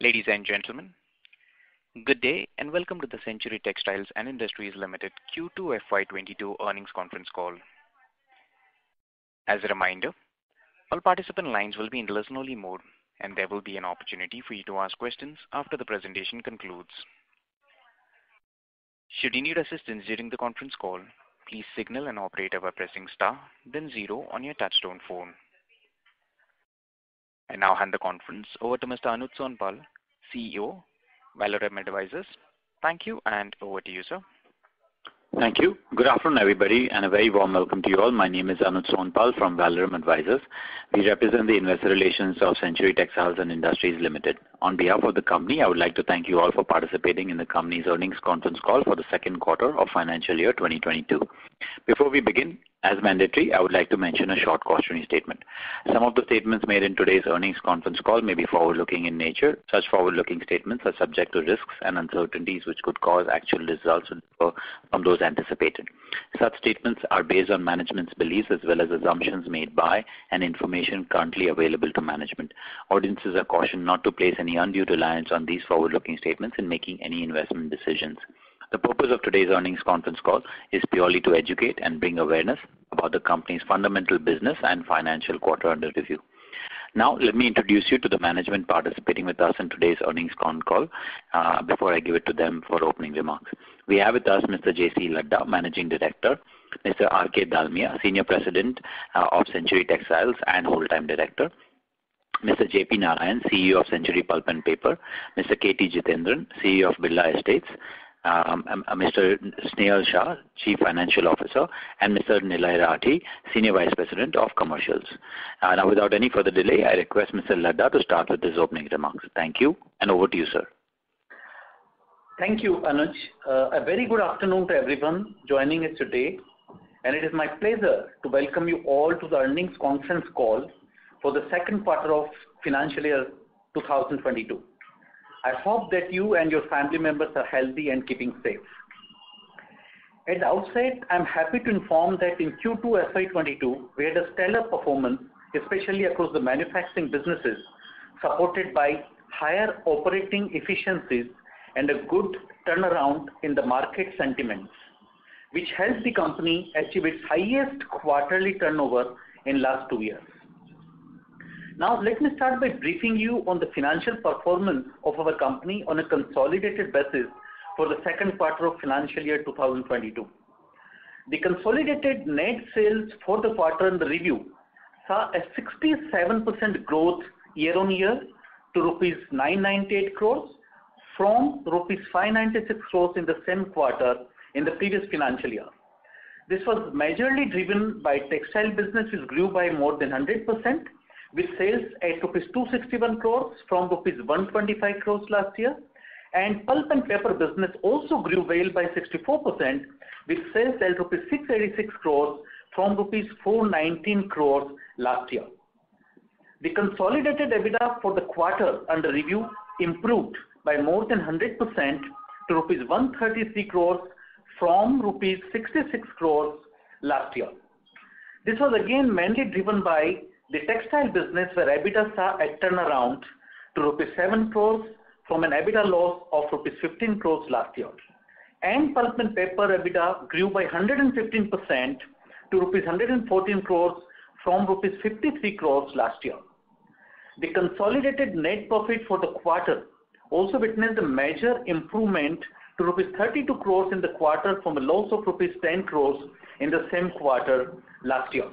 Ladies and gentlemen, good day and welcome to the Century Textiles and Industries Limited Q2 FY22 earnings conference call. As a reminder, all participant lines will be in listen-only mode, and there will be an opportunity for you to ask questions after the presentation concludes. Should you need assistance during the conference call, please signal an operator by pressing star, then 0 on your touchtone phone. I now hand the conference over to Mr. Anuj Sonpal, CEO, Valorem Advisors. Thank you, and over to you, sir. Thank you. Good afternoon, everybody, and a very warm welcome to you all. My name is Anuj Sonpal from Valorem Advisors. We represent the investor relations of Century Textiles and Industries Limited. On behalf of the company, I would like to thank you all for participating in the company's earnings conference call for the second quarter of financial year 2022. Before we begin, as mandatory, I would like to mention a short cautionary statement. Some of the statements made in today's earnings conference call may be forward-looking in nature. Such forward-looking statements are subject to risks and uncertainties which could cause actual results to differ from those anticipated. Such statements are based on management's beliefs as well as assumptions made by and information currently available to management. Audiences are cautioned not to place any undue reliance on these forward-looking statements in making any investment decisions. The purpose of today's earnings conference call is purely to educate and bring awareness about the company's fundamental business and financial quarter under review. Now, let me introduce you to the management participating with us in today's earnings con call before I give it to them for opening remarks. We have with us Mr. J.C. Ladda, Managing Director, Mr. R.K. Dalmia, Senior President of Century Textiles and Whole-Time Director, Mr. J.P. Narayan, CEO of Century Pulp and Paper, Mr. K.T. Jitendran, CEO of Birla Estates, Mr. Snehal Shah, Chief Financial Officer, and Mr. Nilay Rathi, Senior Vice President of Commercials. Now, without any further delay, I request Mr. Ladda to start with his opening remarks. Thank you, and over to you, sir. Thank you, Anuj. A very good afternoon to everyone joining us today, and it is my pleasure to welcome you all to the earnings conference call for the second quarter of financial year 2022. I hope that you and your family members are healthy and keeping safe. At the outset, I am happy to inform that in Q2 FY22, we had a stellar performance, especially across the manufacturing businesses, supported by higher operating efficiencies and a good turnaround in the market sentiments, which helped the company achieve its highest quarterly turnover in last 2 years. Now, let me start by briefing you on the financial performance of our company on a consolidated basis for the second quarter of financial year 2022. The consolidated net sales for the quarter under review saw a 67% growth year-on-year to rupees 998 crores from rupees 596 crores in the same quarter in the previous financial year. This was majorly driven by textile business, which grew by more than 100%, with sales at rupees 261 crores from rupees 125 crores last year, and pulp and paper business also grew well by 64%, with sales at rupees 686 crores from rupees 419 crores last year. The consolidated EBITDA for the quarter under review improved by more than 100% to rupees 133 crores from rupees 66 crores last year. This was again mainly driven by the textile business, where EBITDA saw a turnaround to rupees 7 crores from an EBITDA loss of rupees 15 crores last year. And pulp and paper EBITDA grew by 115% to rupees 114 crores from rupees 53 crores last year. The consolidated net profit for the quarter also witnessed a major improvement to rupees 32 crores in the quarter from a loss of rupees 10 crores in the same quarter last year.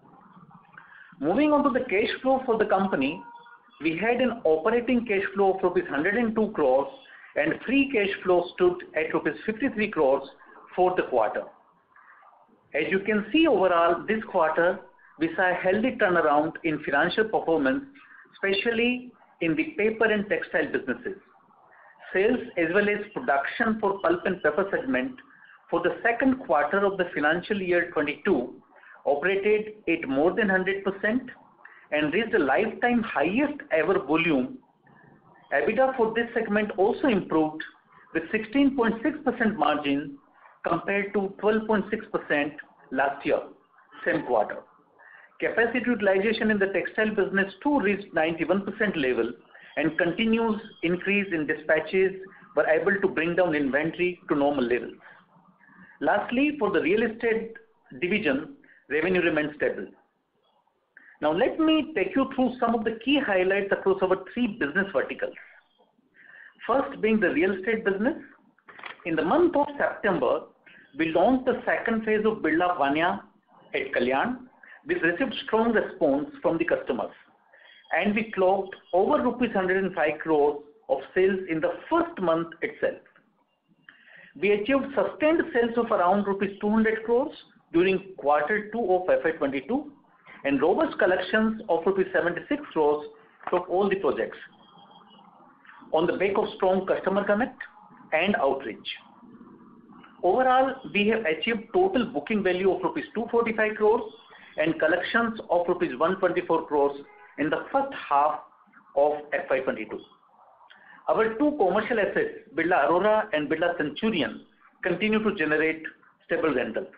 Moving on to the cash flow for the company, we had an operating cash flow of rupees 102 crores and free cash flow stood at rupees 53 crores for the quarter. As you can see overall, this quarter, we saw a healthy turnaround in financial performance, especially in the paper and textile businesses. Sales as well as production for pulp and paper segment for the second quarter of the financial year 22 operated at more than 100% and reached a lifetime highest ever volume. EBITDA for this segment also improved with 16.6% margin compared to 12.6% last year, same quarter. Capacity utilization in the textile business too reached 91% level and continuous increase in dispatches were able to bring down inventory to normal levels. Lastly, for the real estate division, revenue remained stable. Now let me take you through some of the key highlights across our three business verticals. First being the real estate business. In the month of September, we launched the second phase of Birla Vanya at Kalyan, which received strong response from the customers, and we clocked over rupees 105 crores of sales in the first month itself. We achieved sustained sales of around rupees 200 crores during quarter 2 of FY22 and robust collections of rupees 76 crores from all the projects on the back of strong customer connect and outreach. Overall, we have achieved total booking value of rupees 245 crores and collections of rupees 124 crores in the first half of FY22. Our two commercial assets, Birla Aurora and Birla Centurion, continue to generate stable rental.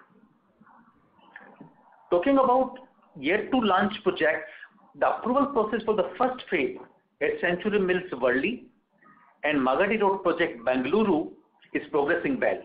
Talking about yet to launch projects, the approval process for the first phase at Century Mills Worli and Magadi Road project Bengaluru is progressing well.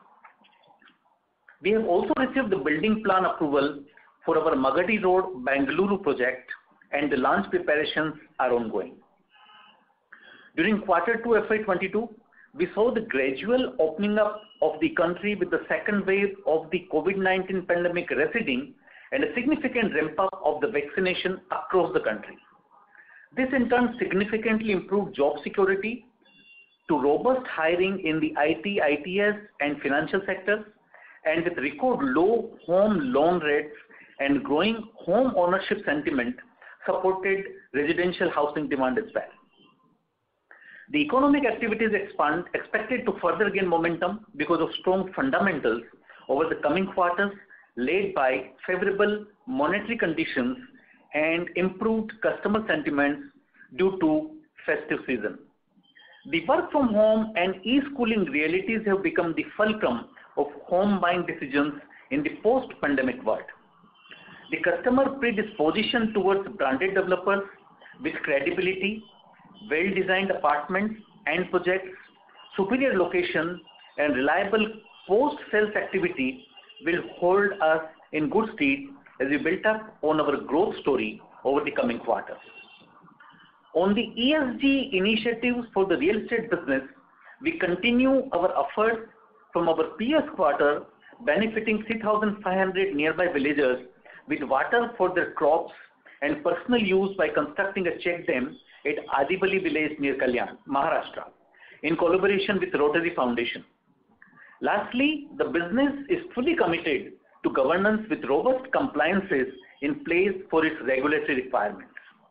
We have also received the building plan approval for our Magadi Road Bengaluru project, and the launch preparations are ongoing. During quarter 2 FY22, we saw the gradual opening up of the country with the second wave of the COVID-19 pandemic receding and a significant ramp up of the vaccination across the country. This in turn significantly improved job security to robust hiring in the IT, ITS and financial sectors, and with record low home loan rates and growing home ownership sentiment supported residential housing demand as well. The economic activities expected to further gain momentum because of strong fundamentals over the coming quarters, led by favorable monetary conditions and improved customer sentiments due to festive season. The work from home and e-schooling realities have become the fulcrum of home buying decisions in the post-pandemic world. The customer predisposition towards branded developers with credibility, well-designed apartments and projects, superior location and reliable post-sales activity will hold us in good stead as we build up on our growth story over the coming quarters. On the ESG initiatives for the real estate business, we continue our efforts from our previous quarter, benefiting 3,500 nearby villagers with water for their crops and personal use by constructing a check dam at Adibali village near Kalyan, Maharashtra, in collaboration with Rotary Foundation. Lastly, the business is fully committed to governance with robust compliances in place for its regulatory requirements.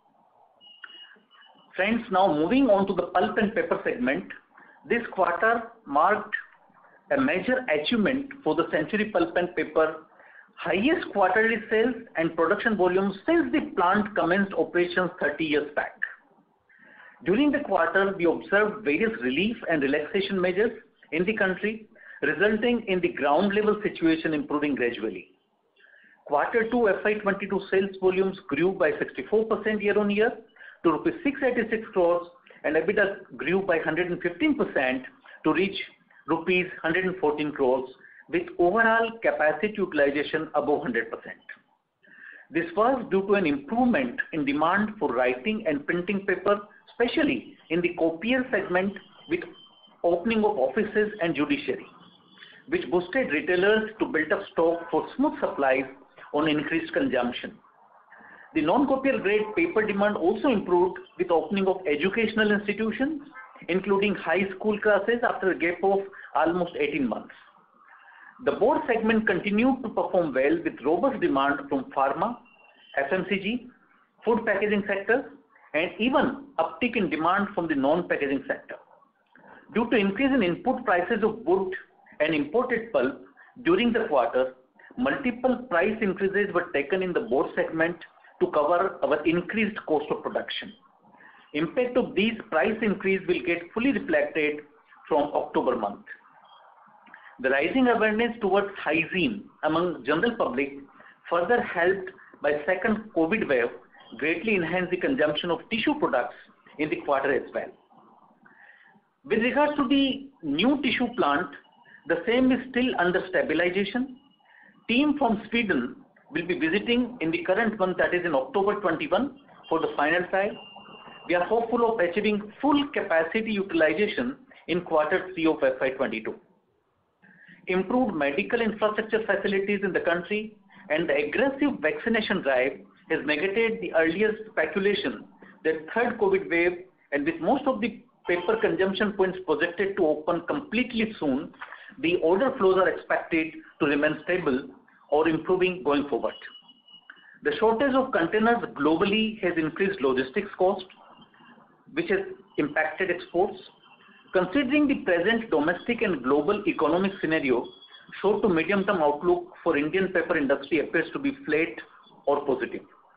Friends, now moving on to the pulp and paper segment, this quarter marked a major achievement for the Century Pulp and Paper, highest quarterly sales and production volumes since the plant commenced operations 30 years back. During the quarter, we observed various relief and relaxation measures in the country, resulting in the ground level situation improving gradually. Quarter 2 FY22 sales volumes grew by 64% year on year to rupees 686 crores and EBITDA grew by 115% to reach rupees 114 crores with overall capacity utilization above 100%. This was due to an improvement in demand for writing and printing paper, especially in the copier segment with opening of offices and judiciary, which boosted retailers to build up stock for smooth supplies on increased consumption. The non-copier grade paper demand also improved with opening of educational institutions, including high school classes after a gap of almost 18 months. The board segment continued to perform well with robust demand from pharma, FMCG, food packaging sectors, and even uptick in demand from the non-packaging sector. Due to increase in input prices of wood and imported pulp during the quarter, multiple price increases were taken in the board segment to cover our increased cost of production. Impact of these price increase will get fully reflected from October month. The rising awareness towards hygiene among general public, further helped by second COVID wave, greatly enhanced the consumption of tissue products in the quarter as well. With regards to the new tissue plant, the same is still under stabilization. Team from Sweden will be visiting in the current month, that is in October 21, for the final trial. We are hopeful of achieving full capacity utilization in quarter 3 of FY22. Improved medical infrastructure facilities in the country and the aggressive vaccination drive has negated the earlier speculation that third COVID wave, and with most of the paper consumption points projected to open completely soon, the order flows are expected to remain stable or improving going forward. The shortage of containers globally has increased logistics cost, which has impacted exports. Considering the present domestic and global economic scenario, short to medium term outlook for Indian paper industry appears to be flat or positive.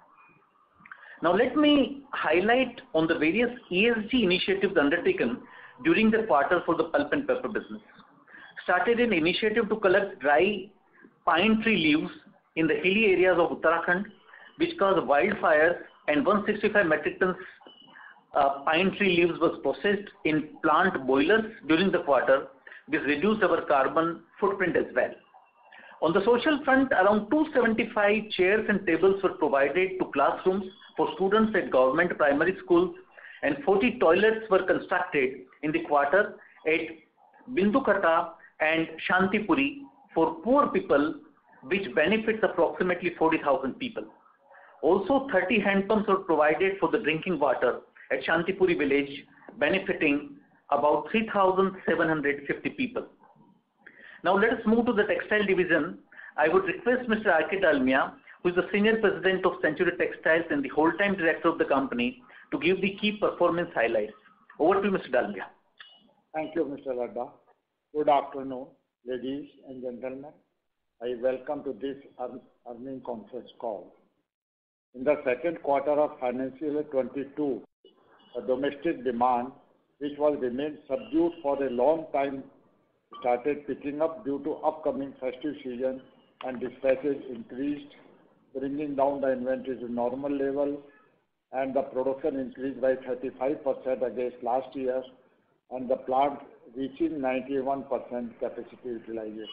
Now let me highlight on the various ESG initiatives undertaken during the quarter for the pulp and paper business. Started an initiative to collect dry pine tree leaves in the hilly areas of Uttarakhand, which caused wildfires, and 165 metric tons pine tree leaves was processed in plant boilers during the quarter, which reduced our carbon footprint as well. On the social front, around 275 chairs and tables were provided to classrooms for students at government primary schools, and 40 toilets were constructed in the quarter at Bindukata and Shantipuri for poor people, which benefits approximately 40,000 people. Also, 30 hand pumps were provided for the drinking water at Shantipuri village, benefiting about 3,750 people. Now let us move to the textile division. I would request Mr. R.K. Dalmia, who is the Senior President of Century Textiles and the whole-time Director of the company, to give the key performance highlights. Over to you, Mr. Dalmia. Thank you, Mr. Ladda. Good afternoon, ladies and gentlemen. I welcome to this earnings conference call. In the second quarter of financial year 22, the domestic demand, which was remained subdued for a long time, started picking up due to upcoming festive season, and dispatches increased, bringing down the inventory to normal level, and the production increased by 35% against last year, and the plant reaching 91% capacity utilization.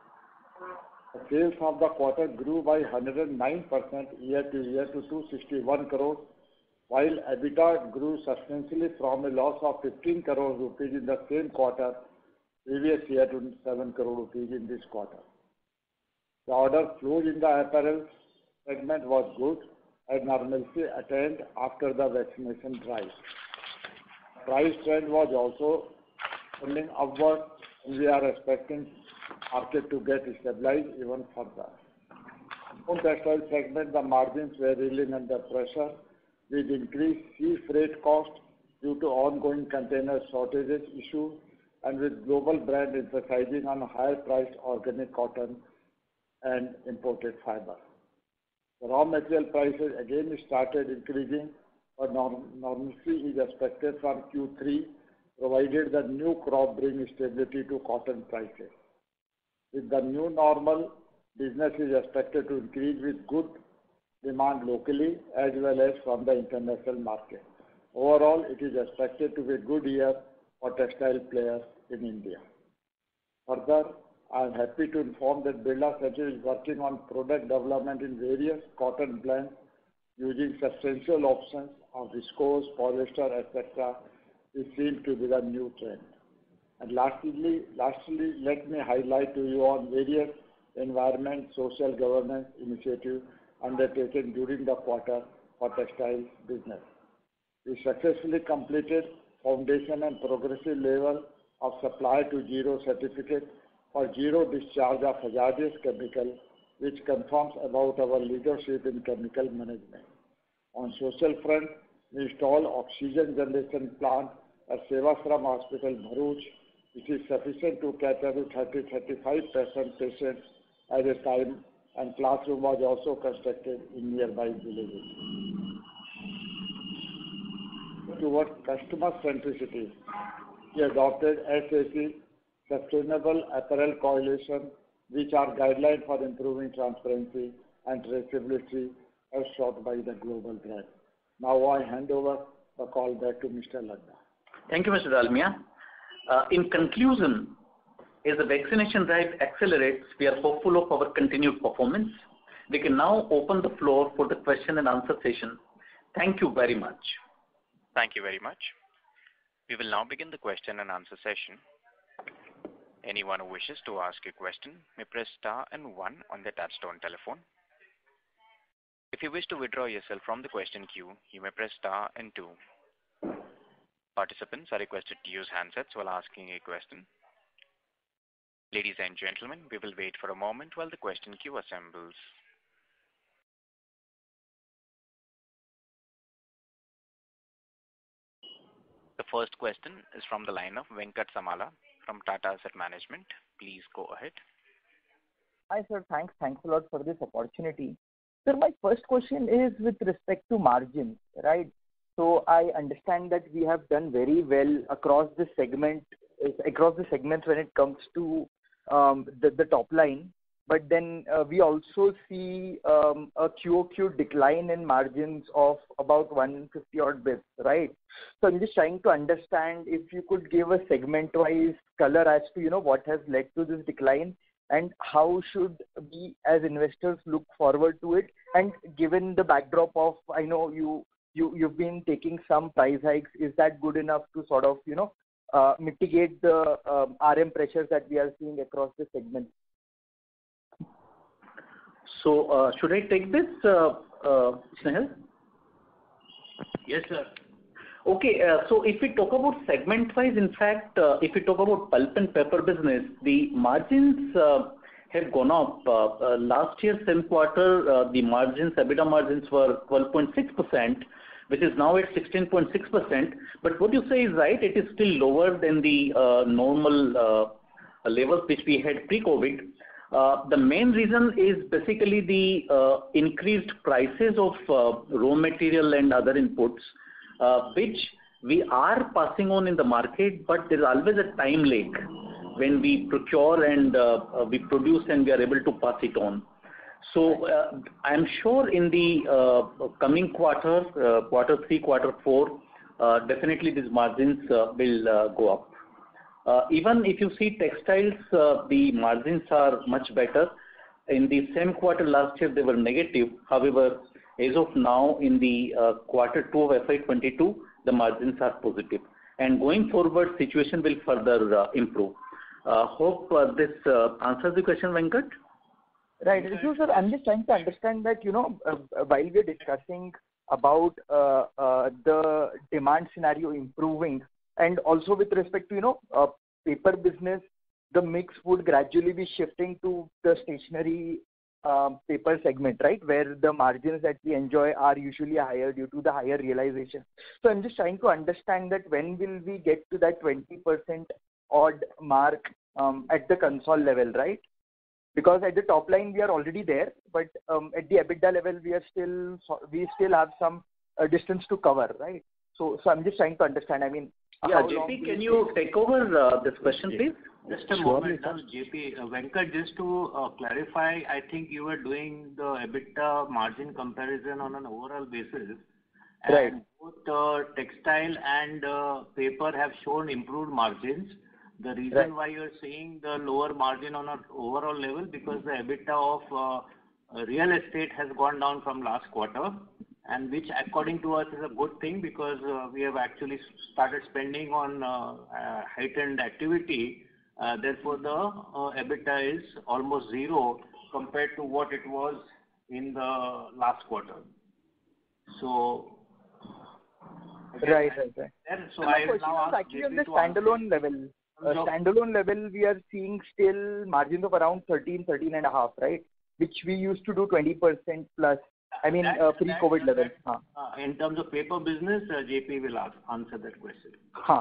The sales of the quarter grew by 109% year to year to 261 crores, while EBITDA grew substantially from a loss of 15 crore rupees in the same quarter previous year to 7 crore rupees in this quarter. The order flow in the apparel segment was good, and normalcy attained after the vaccination drive. Price trend was also trending upward, and we are expecting market to get stabilized even further. In textile segment, the margins were really under pressure with increased sea freight cost due to ongoing container shortages issue, and with global brand emphasizing on higher priced organic cotton and imported fiber. The raw material prices again started increasing, but normalcy is expected from Q3, provided the new crop brings stability to cotton prices. With the new normal, business is expected to increase with good demand locally as well as from the international market. Overall, it is expected to be a good year for textile players in India. Further, I am happy to inform that Birla Century is working on product development in various cotton blends using substantial options of viscose, polyester, etc., which seems to be the new trend. And lastly, let me highlight to you on various environment, social governance initiatives undertaken during the quarter for textile business. We successfully completed foundation and progressive level of supply to zero certificate for zero discharge of hazardous chemical, which confirms about our leadership in chemical management. On social front, we installed oxygen generation plant at Sevashram Hospital, Bharuch, which is sufficient to cater to 30-35% patients at a time, and classroom was also constructed in nearby villages. Towards customer centricity, we adopted SAC, Sustainable Apparel Coalition, which are guidelines for improving transparency and traceability as sought by the global brand. Now I hand over the call back to Mr. Ladda. Thank you, Mr. Dalmia. In conclusion, as the vaccination drive accelerates, we are hopeful of our continued performance. We can now open the floor for the question and answer session. Thank you very much. Thank you very much. We will now begin the question and answer session. Anyone who wishes to ask a question may press star and 1 on their touchtone telephone. If you wish to withdraw yourself from the question queue, you may press star and 2. Participants are requested to use handsets while asking a question. Ladies and gentlemen, we will wait for a moment while the question queue assembles. The first question is from the line of Venkat Samala from Tata Asset Management. Please go ahead. Hi, sir. Thanks a lot for this opportunity. Sir, my first question is with respect to margins, right? So I understand that we have done very well across the segments when it comes to the top line. But then we also see a QOQ decline in margins of about 150 odd bits, right? So I'm just trying to understand if you could give a segment-wise color as to, what has led to this decline and how should we as investors look forward to it. And given the backdrop of, I know you've been taking some price hikes, is that good enough to sort of, mitigate the RM pressures that we are seeing across the segments? So, should I take this, Snehal? Yes, sir. Okay, so if we talk about segment-wise, in fact, if we talk about pulp and paper business, the margins have gone up. Last year, same quarter, the margins, EBITDA margins were 12.6%, which is now at 16.6%. But what you say is right, it is still lower than the normal levels which we had pre-COVID. The main reason is basically the increased prices of raw material and other inputs, which we are passing on in the market, but there is always a time lag when we procure and we produce and we are able to pass it on. So I am sure in the coming quarter, quarter 3, quarter 4, definitely these margins will go up. Even if you see textiles, the margins are much better. In the same quarter last year, they were negative. However, as of now, in the quarter 2 of FY22, the margins are positive. And going forward, situation will further improve. Hope this answers the question, Venkat. Right. So, sir, I'm just trying to understand that, while we're discussing about the demand scenario improving, and also with respect to, paper business, the mix would gradually be shifting to the stationery paper segment, right, where the margins that we enjoy are usually higher due to the higher realization. So I'm just trying to understand that when will we get to that 20% odd mark at the console level, right? Because at the top line we are already there, but at the EBITDA level we still have some distance to cover, right? So I'm just trying to understand. I mean, yeah, JP, can you take over this question, please? Just a moment, JP. Venkat, just to clarify, I think you were doing the EBITDA margin comparison on an overall basis. Right. And both textile and paper have shown improved margins. The reason why you're seeing the lower margin on an overall level, because the EBITDA of real estate has gone down from last quarter, and which according to us is a good thing, because we have actually started spending on heightened activity. Therefore, the EBITDA is almost zero compared to what it was in the last quarter. So, right. And so I now actually on the standalone level, we are seeing still margins of around 13.5, right? Which we used to do 20% plus. I mean, pre-COVID levels. In terms of paper business, JP will answer that question.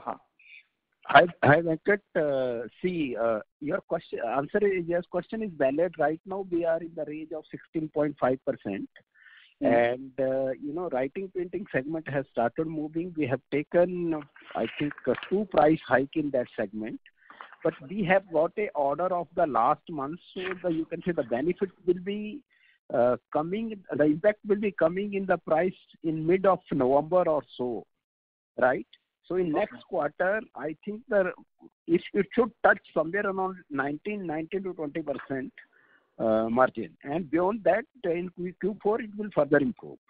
Hi, Venkat. See, your question is valid. Right now, we are in the range of 16.5%. And, writing printing segment has started moving. We have taken, I think, 2 price hike in that segment. But we have got a order of the last month, so you can say the benefit will be coming, the impact will be coming in the price in mid of November or so. right? So in next quarter, I think it should touch somewhere around 19 to 20% margin, and beyond that, in Q4 it will further improve.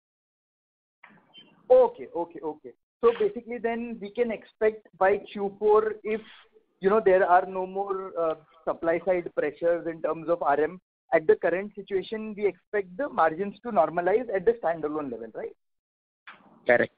Okay. So basically, then we can expect by Q4, if there are no more supply side pressures in terms of RM. At the current situation, we expect the margins to normalize at the standalone level, right? Correct.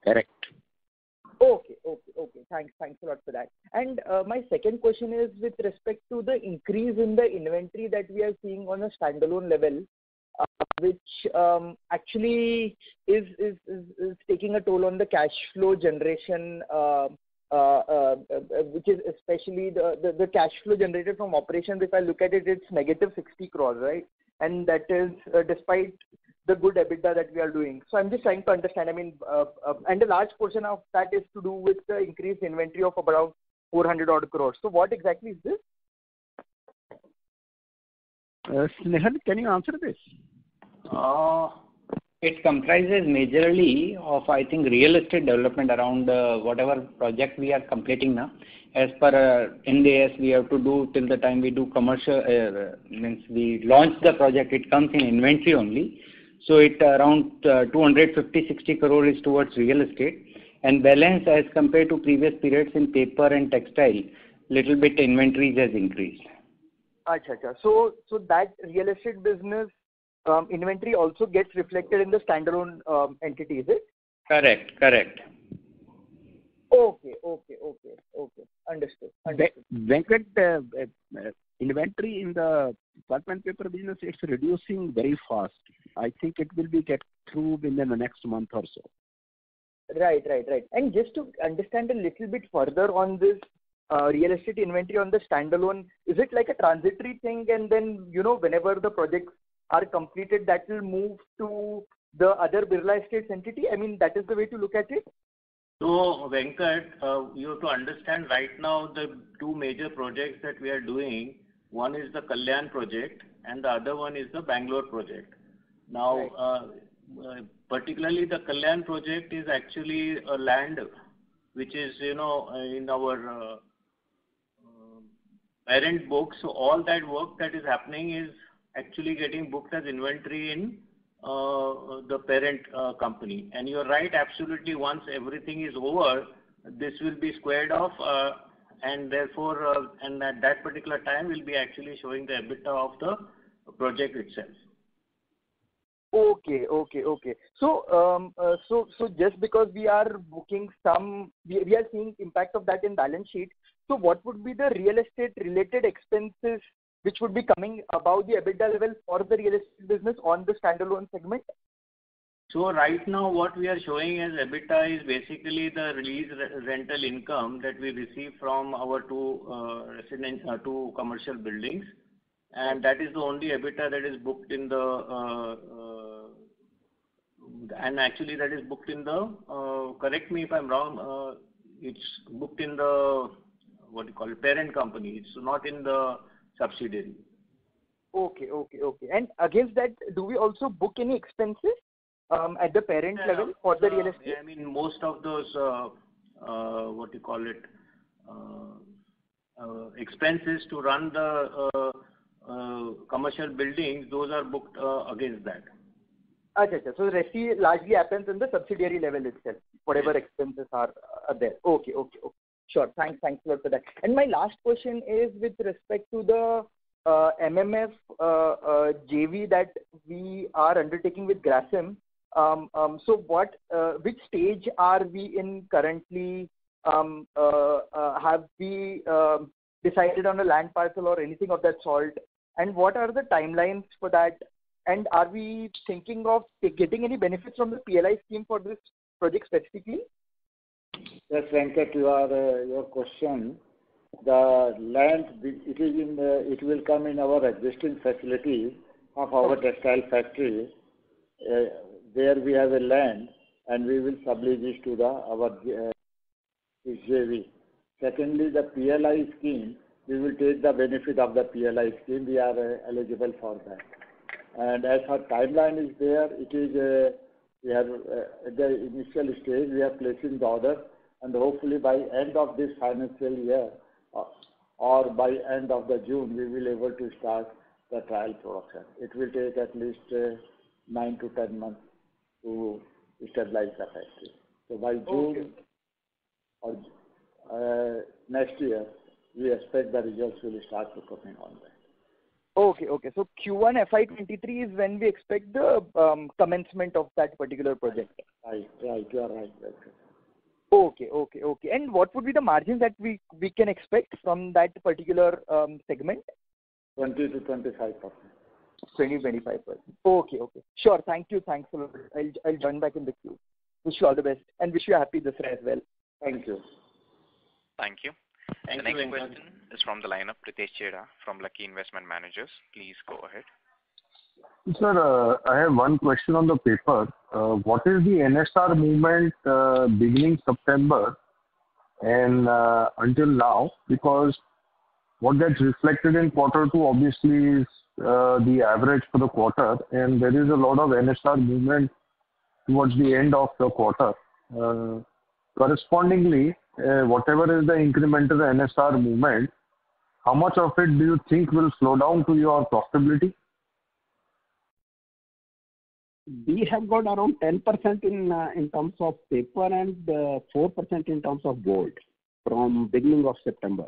Okay. Thanks a lot for that. And my second question is with respect to the increase in the inventory that we are seeing on a standalone level, which actually is taking a toll on the cash flow generation, which is especially the cash flow generated from operations. If I look at it, it's negative 60 crores, right? And that is despite the good EBITDA that we are doing. So I'm just trying to understand. And a large portion of that is to do with the increased inventory of about 400 odd crores. So what exactly is this? Snehal, can you answer this? It comprises majorly of, I think, real estate development around whatever project we are completing now. As per Ind AS, we have to do till the time we do commercial, means we launch the project, it comes in inventory only. So it around 250-60 crore is towards real estate, and balance as compared to previous periods in paper and textile, little bit inventories has increased. Achha. So that real estate business inventory also gets reflected in the standalone entity, is it? Correct. Okay. Understood. Venkat, inventory in the pulp and paper business, it's reducing very fast. I think it will be get through within the next month or so. Right. And just to understand a little bit further on this real estate inventory on the standalone, is it like a transitory thing, and then whenever the projects are completed, that will move to the other Birla Estates entity? That is the way to look at it? So, Venkat, you have to understand right now the two major projects that we are doing. One is the Kalyan project and the other one is the Bangalore project. Now, particularly the Kalyan project is actually a land which is, in our parent book. So all that work that is happening is actually getting booked as inventory in the parent company. And you're right, absolutely, once everything is over, this will be squared off and therefore, and at that particular time, we'll be actually showing the EBITDA of the project itself. Okay. So just because we are booking we are seeing impact of that in balance sheet. So what would be the real estate related expenses which would be coming above the EBITDA level for the real estate business on the standalone segment? So right now what we are showing as EBITDA is basically the release rental income that we receive from our two commercial buildings, and that is the only EBITDA that is booked in the and actually that is booked in the correct me if I'm wrong, it's booked in the parent company. It's not in the subsidiary. Okay. And against that, do we also book any expenses at the parent level for the real estate? Most of those expenses to run the commercial buildings, those are booked against that. Achha. So the rest largely happens in the subsidiary level itself, whatever expenses are there. Okay. Sure. Thanks a lot for that. And my last question is with respect to the MMF JV that we are undertaking with Grasim. So which stage are we in currently? Have we decided on a land parcel or anything of that sort? And what are the timelines for that? And are we thinking of getting any benefits from the PLI scheme for this project specifically? Yes, Venkat, your question. The land, it will come in our existing facilities of our textile factory. There we have a land, and we will sublease it to our JV. Secondly, the PLI scheme, we will take the benefit of the PLI scheme. We are eligible for that. And as our timeline is there, it is We are at the initial stage. We are placing the order, and hopefully by end of this financial year or by end of the June, we will able to start the trial production. It will take at least 9 to 10 months to stabilize the factory. So by June or next year, we expect the results will start to coming on that. Okay. So Q1 FY23 is when we expect the commencement of that particular project. Right. You are right. Okay. And what would be the margins that we can expect from that particular segment? 20 to 25%. 20-25%. Okay. Sure. Thank you. Thanks a lot. I'll join back in the queue. Wish you all the best and wish you a happy Dussehra as well. Thank you. Thank you. The next question is from the line of Pritesh Chheda from Lucky Investment Managers. Please go ahead. Sir, I have one question on the paper. What is the NSR movement beginning September and until now? Because what gets reflected in quarter 2 obviously is the average for the quarter, and there is a lot of NSR movement towards the end of the quarter. Correspondingly, whatever is the incremental NSR movement, how much of it do you think will slow down to your profitability? We have got around 10% in terms of paper and 4% in terms of gold from beginning of September.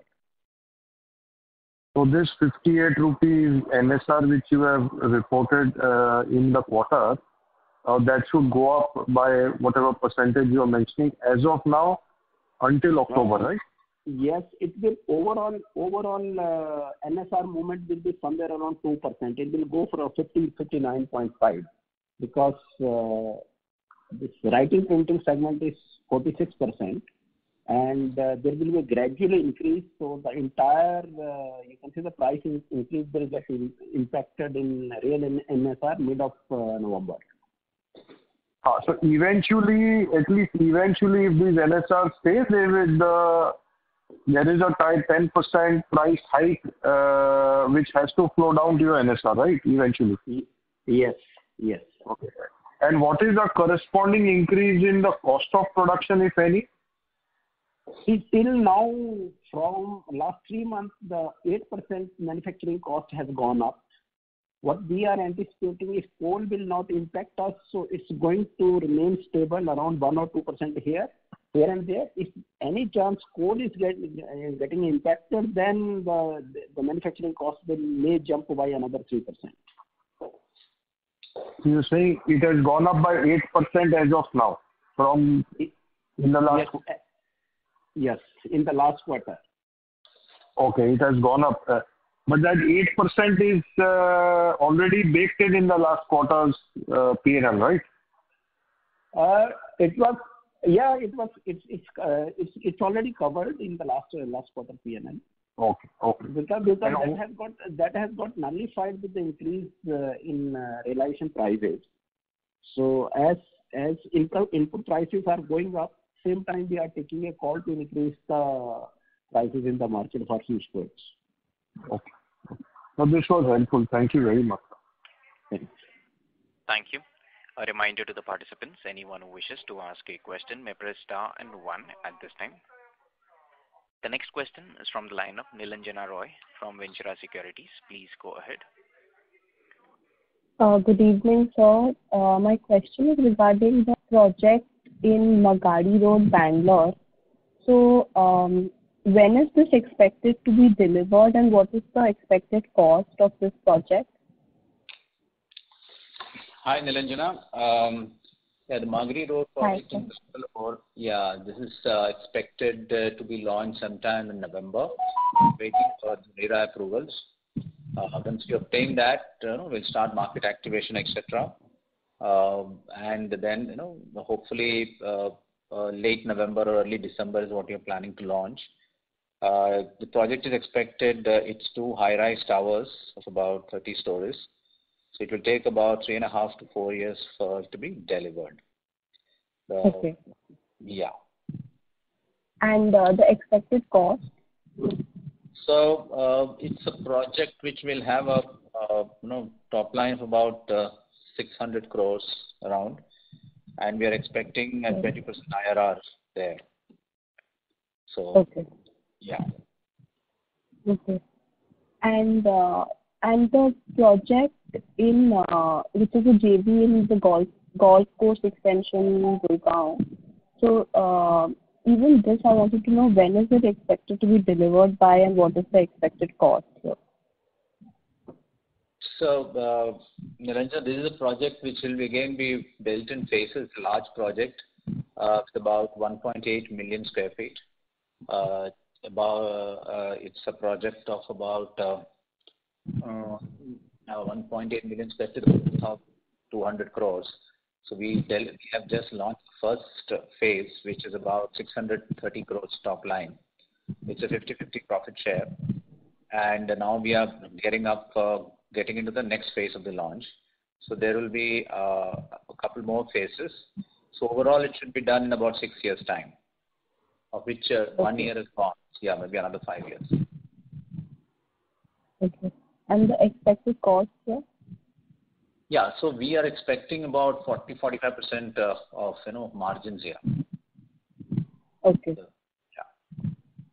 So this 58 rupees NSR which you have reported in the quarter, that should go up by whatever percentage you are mentioning as of now until October, right? Yes, it will overall NSR movement will be somewhere around 2%. It will go for 59.5 because this writing printing segment is 46%, and there will be a gradual increase. So the entire you can see the price increase will get impacted in real NSR mid of November. So eventually, at least eventually, if these NSR stays, there is a tight 10% price hike which has to flow down to your NSR, right? Eventually. Yes. Okay. And what is the corresponding increase in the cost of production, if any? See, till now, from last 3 months, the 8% manufacturing cost has gone up. What we are anticipating is coal will not impact us, so it's going to remain stable around 1 or 2% here and there. If any chance coal is getting impacted, then the manufacturing cost may jump by another 3%. So you're saying it has gone up by 8% as of now from in the last... Yes, in the last quarter. Okay, it has gone up. But that 8% is already baked in the last quarter's P&L, right? It's already covered in the last quarter P&L. Okay. Because that has got nullified with the increase in realization prices. So as input prices are going up, same time we are taking a call to increase the prices in the market for finished goods. Okay. So this was helpful. Thank you very much. Thank you. A reminder to the participants, anyone who wishes to ask a question may press star and 1 at this time. The next question is from the line of Nilanjana Roy from Ventura Securities. Please go ahead. Good evening, sir. My question is regarding the project in Magadi Road, Bangalore. So, when is this expected to be delivered, and what is the expected cost of this project? Hi, Nilanjana. The Magadi Road project in Bangalore. This is expected to be launched sometime in November. Waiting for the RERA approvals. Once we obtain that, we'll start market activation, etc. And then, hopefully late November or early December is what we are planning to launch. The project is expected, it's 2 high-rise towers of about 30 stories. So it will take about 3.5 to 4 years for it to be delivered. Okay. Yeah. And the expected cost? So it's a project which will have a top line of about 600 crores around, and we are expecting a 20% IRR there. So, Okay. yeah. Okay. And the project in which is a JV in the golf course extension Gurgaon. So even this, I wanted to know when is it expected to be delivered by, and what is the expected cost here? So, Niranjan, this is a project which will again be built in phases. A large project, it's about 1.8 million square feet. It's a project of about 1.8 million square feet, about 200 crores. So we have just launched the first phase, which is about 630 crores top line. It's a 50-50 profit share, and now we are getting into the next phase of the launch. So there will be a couple more phases. So overall, it should be done in about 6 years' time, of which 1 year is gone. Yeah, maybe another 5 years. Okay. And the expected cost here? Yeah, so we are expecting about 40-45% of margins here. Okay. Yeah.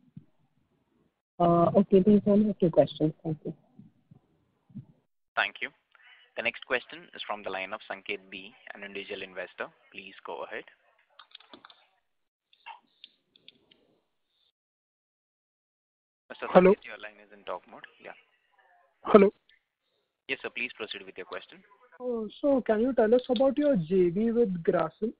Okay, these are my 2 questions. Thank you. Thank you. The next question is from the line of Sanket B, an individual investor. Please go ahead. Mr. Hello. Sanket, your line is in talk mode. Yeah. Hello. Yes, sir. Please proceed with your question. So can you tell us about your JV with Grasim?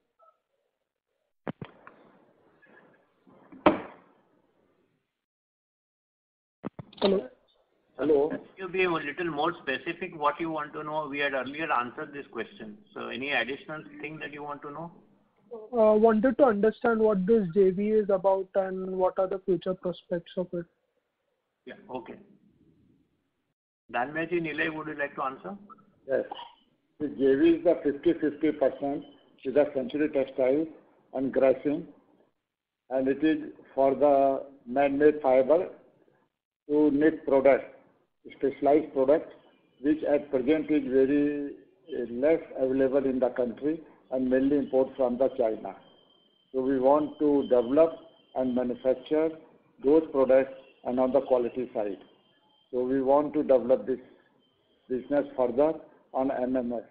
Hello. Hello. Can you be a little more specific what you want to know? We had earlier answered this question. So any additional thing that you want to know? Wanted to understand what this JV is about and what are the future prospects of it. Yeah. Okay. Dhanmyaji, Nilay, would you like to answer? Yes. The JV is the 50-50% with the Century Textiles and Grasim, and it is for the man-made fiber to knit products, specialized products, which at present is very less available in the country and mainly import from the China. So we want to develop and manufacture those products and on the quality side. So we want to develop this business further on MMF.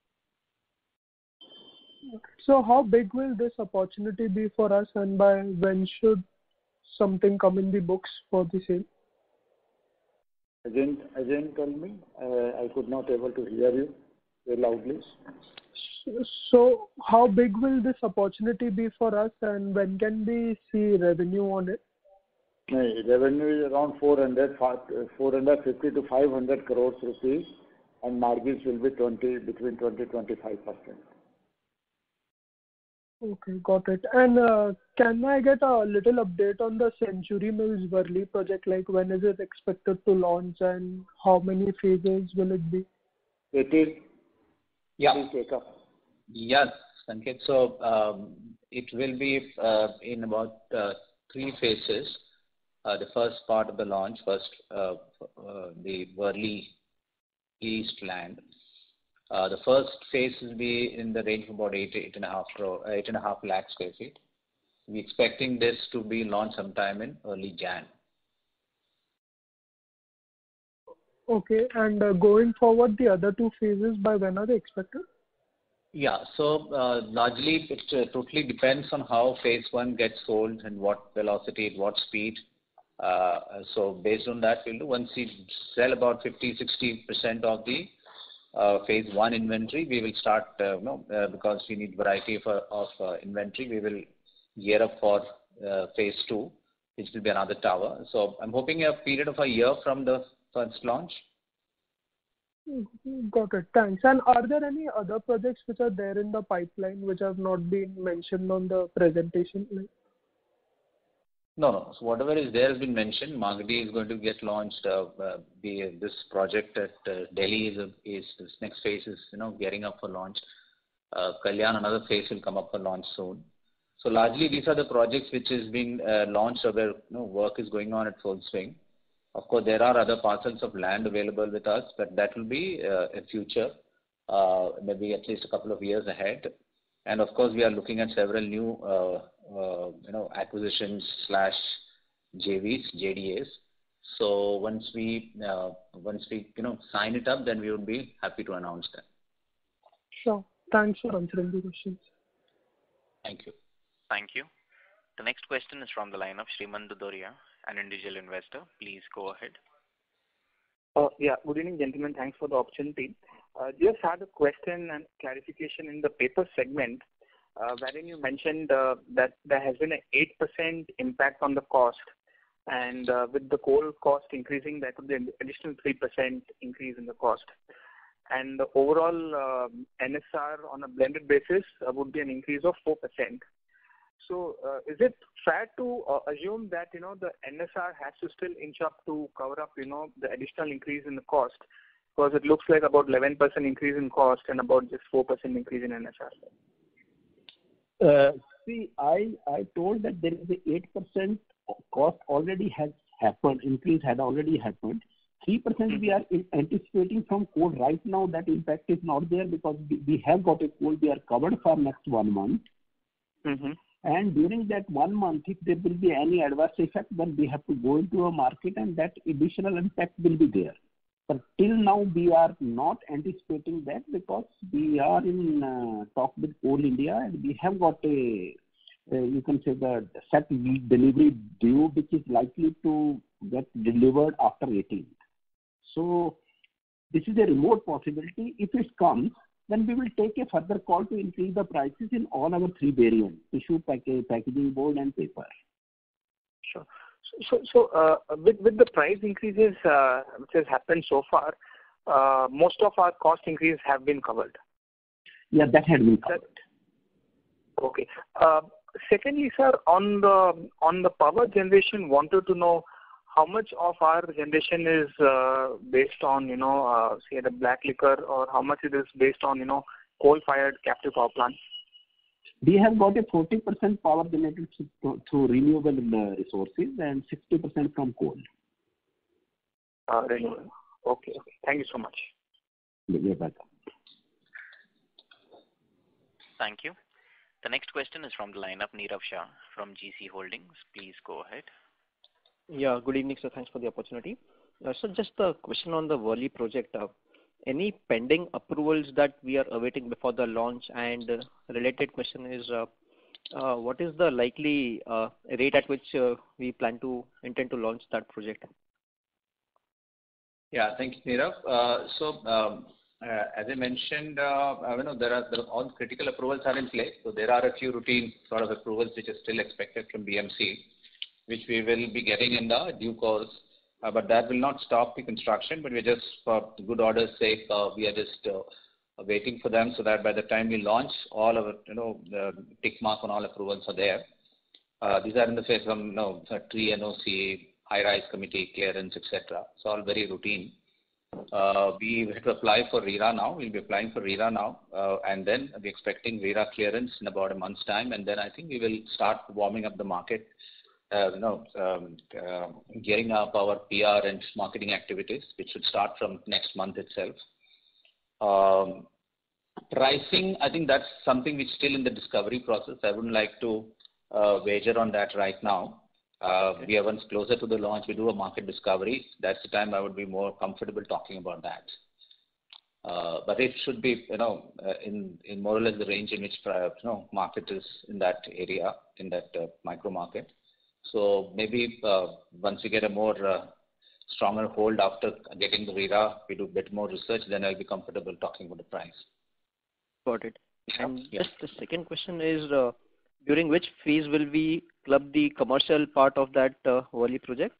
So how big will this opportunity be for us, and by when should something come in the books for the same? Again tell me. I could not able to hear you very loudly. So how big will this opportunity be for us, and when can we see revenue on it? Revenue is around 450 to 500 crores rupees, and margins will be between 20-25%. Okay, got it. And can I get a little update on the Century Mills Worli project? Like when is it expected to launch, and how many phases will it be? It is. Yeah. Please take up. Yes, Sanket. So it will be in about 3 phases. The first part of the launch, the Worli East land. The first phase will be in the range of about 8.5 lakh square feet. We're expecting this to be launched sometime in early Jan. Okay, and going forward, the other 2 phases, by when are they expected? Yeah, so largely it totally depends on how phase 1 gets sold and what velocity, at what speed. So based on that, we'll do. Once we sell about 50-60% of the phase 1 inventory, we will start, because we need variety of inventory, we will gear up for phase 2, which will be another tower. So I'm hoping a period of a year from the first launch. Got it. Thanks. And are there any other projects which are there in the pipeline which have not been mentioned on the presentation? No. So whatever is there has been mentioned. Magadi is going to get launched. This project at Delhi is this next phase is gearing up for launch. Kalyan, another phase will come up for launch soon. So largely these are the projects which is being launched, or where work is going on at full swing. Of course, there are other parcels of land available with us, but that will be a future, maybe at least a couple of years ahead. And of course, we are looking at several new acquisitions / JVs, JDAs. So once we sign it up, then we would be happy to announce that. Sure. Thanks for answering the questions. Thank you. Thank you. The next question is from the line of Sriman Dudoria, an individual investor. Please go ahead. Good evening, gentlemen. Thanks for the opportunity. Just had a question and clarification in the paper segment, wherein you mentioned that there has been an 8% impact on the cost, and with the coal cost increasing, there could be an additional 3% increase in the cost. And the overall NSR on a blended basis would be an increase of 4%. So is it fair to assume that the NSR has to still inch up to cover up the additional increase in the cost, because it looks like about 11% increase in cost and about just 4% increase in NSR? See, I told that there is a 8% cost already has happened, increase had already happened. 3% we are anticipating from coal. Right now that impact is not there because we have got a coal, we are covered for next 1 month. And during that 1 month, if there will be any adverse effect, then we have to go into a market and that additional impact will be there. But till now, we are not anticipating that because we are in talk with Coal India and we have got you can say the set delivery due, which is likely to get delivered after 18th. So this is a remote possibility. If it comes, then we will take a further call to increase the prices in all our 3 variants: tissue, packaging board, and paper. Sure. So with the price increases which has happened so far, most of our cost increase have been covered. Yeah, that had been covered. Okay. Secondly, sir, on the power generation, wanted to know how much of our generation is based on say the black liquor, or how much it is based on coal-fired captive power plants? We have got a 40% power generated through renewable resources and 60% from coal. Renewable. Okay. Thank you so much. You're welcome. Thank you. The next question is from the line of Nirav Shah from GC Holdings. Please go ahead. Yeah, good evening, sir. Thanks for the opportunity. So just a question on the Worli project. Any pending approvals that we are awaiting before the launch? And related question is, what is the likely rate at which we intend to launch that project? Yeah, thank you, Nirav. So as I mentioned, there are all critical approvals are in place. So there are a few routine sort of approvals which are still expected from BMC, which we will be getting in the due course. But that will not stop the construction, but we're just, for good order's sake, we are just waiting for them so that by the time we launch, all of the tick mark on all approvals are there. These are in the phase of tree NOC, high-rise committee clearance, etc. So all very routine. We have to apply for RERA now. We'll be applying for RERA now, and then we're expecting RERA clearance in about a month's time, and then I think we will start warming up the market. Gearing up our PR and marketing activities, which should start from next month itself. Pricing, I think that's something which is still in the discovery process. I wouldn't like to wager on that right now. We are once closer to the launch, we do a market discovery. That's the time I would be more comfortable talking about that. But it should be, in more or less the range in which market is in that area, in that micro market. So maybe once we get a more stronger hold after getting the RERA, we do a bit more research, then I'll be comfortable talking about the price. Got it. And just the second question is, during which phase will we club the commercial part of that Worli project?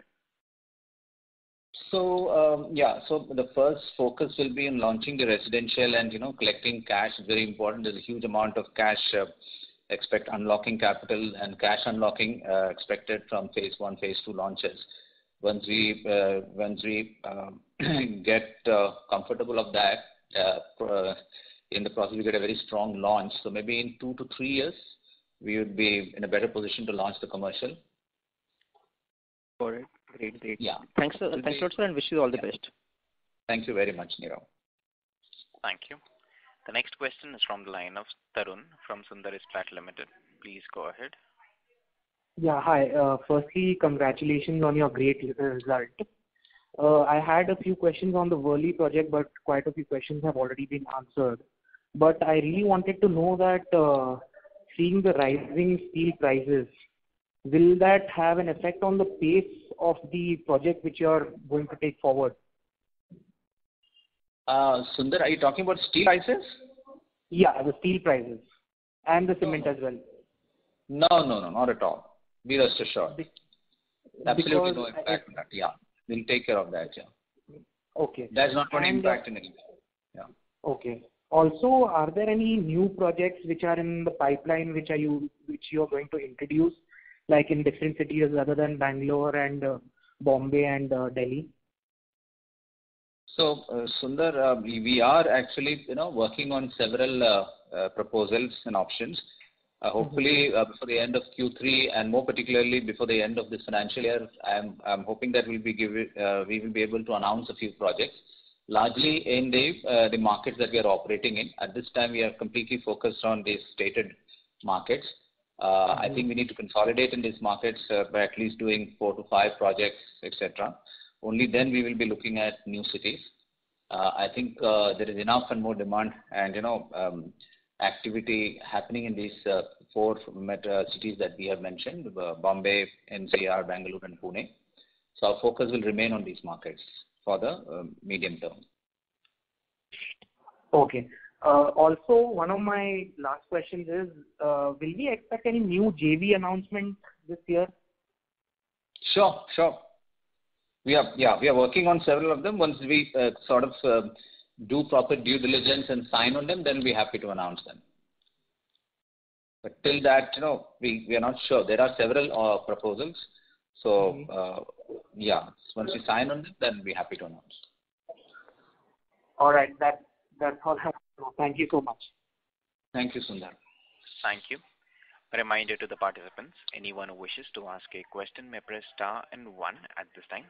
So so the first focus will be in launching the residential and collecting cash. It's very important. There's a huge amount of cash. Expect unlocking capital and cash unlocking expected from phase 1, phase 2 launches. Once we get comfortable of that, in the process we get a very strong launch. So maybe in 2 to 3 years, we would be in a better position to launch the commercial. Got it. Great. Yeah. Thanks, sir, and wish you all the best. Thank you very much, Nirav. Thank you. The next question is from the line of Tarun from Sundar Ispat Limited. Please go ahead. Yeah, hi. Firstly, congratulations on your great result. I had a few questions on the Worli project, but quite a few questions have already been answered. But I really wanted to know that seeing the rising steel prices, will that have an effect on the pace of the project which you are going to take forward? Sundar, are you talking about steel prices? Yeah, the steel prices and the cement as well. No, not at all. Be rest assured. Absolutely no impact on that. Yeah, we'll take care of that. Yeah. Okay. That's not going to impact in any way. Yeah. Okay. Also, are there any new projects which are in the pipeline which you are going to introduce, like in different cities other than Bangalore and Bombay and Delhi? So, Sundar, we are actually, working on several proposals and options. Hopefully, before the end of Q3 and more particularly before the end of this financial year, I'm hoping that we will be able to announce a few projects, largely in the markets that we are operating in. At this time, we are completely focused on these stated markets. I think we need to consolidate in these markets by at least doing 4 to 5 projects, etc. Only then we will be looking at new cities. I think there is enough and more demand and activity happening in these 4 cities that we have mentioned: Bombay, NCR, Bangalore, and Pune. So our focus will remain on these markets for the medium term. Okay. Also, one of my last questions is, will we expect any new JV announcement this year? Sure. We are working on several of them. Once we do proper due diligence and sign on them, then we'll be happy to announce them. But till that, we are not sure. There are several proposals. So, once we sign on them, then we'll be happy to announce. All right. That's all I have to know. Thank you so much. Thank you, Sundar. Thank you. A reminder to the participants, anyone who wishes to ask a question may press star and 1 at this time.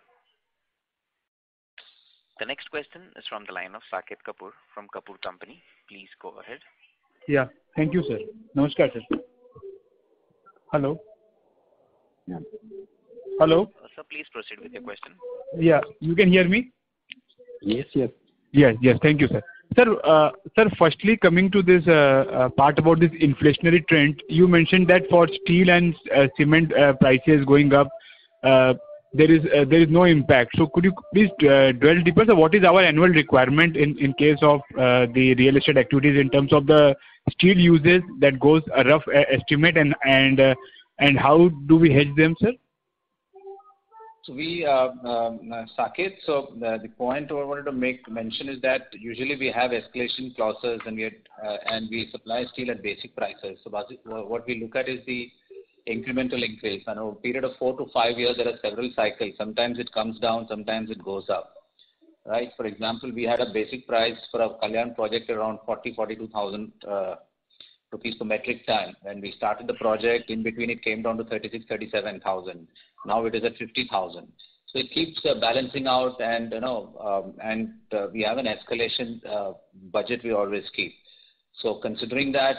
The next question is from the line of Saket Kapoor from Kapoor Company. Please go ahead. Yeah. Thank you, sir. Namaskar, sir. Hello. Yeah. Hello. Sir, please proceed with your question. Yeah. You can hear me? Yes. Yes. Thank you, sir. Sir, firstly, coming to this part about this inflationary trend, you mentioned that for steel and cement prices going up, there is no impact. So could you please dwell deeper? So what is our annual requirement in case of the real estate activities in terms of the steel uses that goes a rough estimate and how do we hedge them, sir? So Saket, the point I wanted to make mention is that usually we have escalation clauses and we supply steel at basic prices. So what we look at is the incremental increase. And over a period of 4 to 5 years, there are several cycles. Sometimes it comes down, sometimes it goes up. Right? For example, we had a basic price for a Kalyan project around 42,000 rupees per metric ton. When we started the project, in between it came down to 37,000. Now it is at 50,000. So it keeps balancing out, and we have an escalation budget we always keep. So considering that,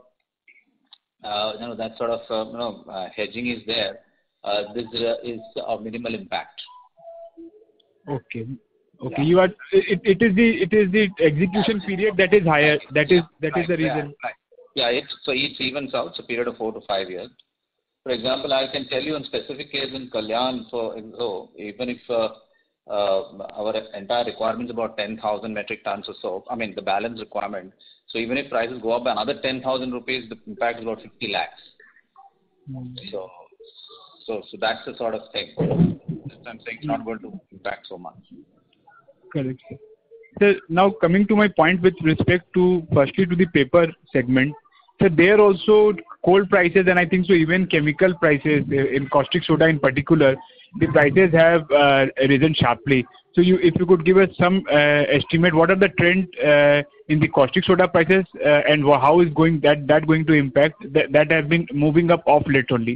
that sort of hedging is there, this is of minimal impact. Okay. Yeah. It is the execution period that is higher. That is the reason. Right. Yeah, it evens out. It's a period of 4 to 5 years. For example, I can tell you in specific case in Kalyan, even if our entire requirement is about 10,000 metric tons or so, I mean the balance requirement. So even if prices go up by another 10,000 rupees, the impact is about 50 lakhs. So that's the sort of thing. I'm saying it's not going to impact so much. Correct. So now coming to my point with respect to firstly to the paper segment. So there also coal prices and I think so even chemical prices in caustic soda in particular, the prices have risen sharply. So if you could give us some estimate, what are the trend in the caustic soda prices and how is that going to impact that have been moving up off late only?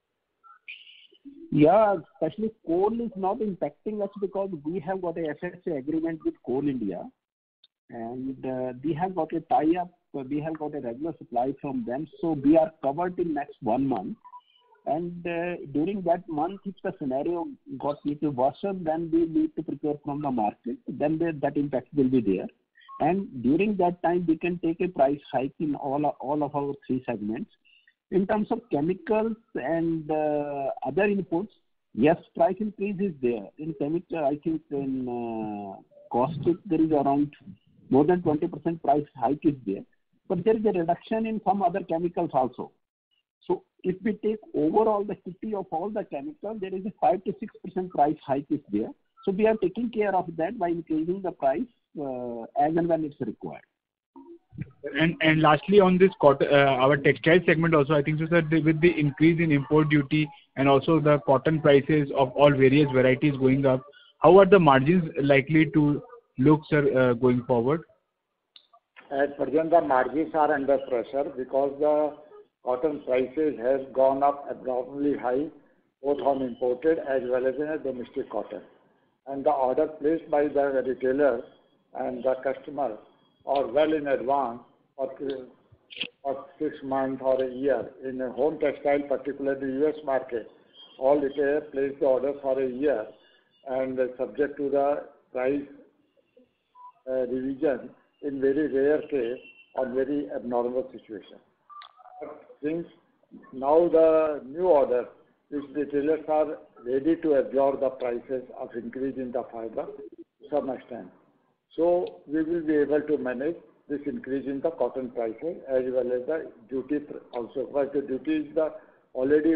Yeah, especially coal is not impacting us because we have got a FSA agreement with Coal India. and we have got a tie-up. We have got a regular supply from them, so we are covered in next 1 month. And during that month, if the scenario got little worsened, then we need to prepare from the market. Then that impact will be there. And during that time, we can take a price hike in all of our 3 segments. In terms of chemicals and other inputs, yes, price increase is there. In chemical, I think in caustic, there is around more than 20% price hike is there. But there is a reduction in some other chemicals also. So if we take overall the kitty of all the chemicals, there is a 5 to 6% price hike is there. So we are taking care of that by increasing the price as and when it's required. And lastly, on this our textile segment also, I think so, sir, with the increase in import duty and also the cotton prices of all various varieties going up, how are the margins likely to look, sir, going forward? At present, the margins are under pressure because the cotton prices has gone up abnormally high, both on imported as well as in domestic cotton. And the order placed by the retailer and the customer are well in advance for 6 months or a year. In a home textile, particularly the US market, all retailers place the order for a year and subject to the price revision in very rare case or very abnormal situation. But since now the new order, which retailers are ready to absorb the prices of increase in the fiber to some extent. So we will be able to manage this increase in the cotton prices as well as the duty also. But the duty is already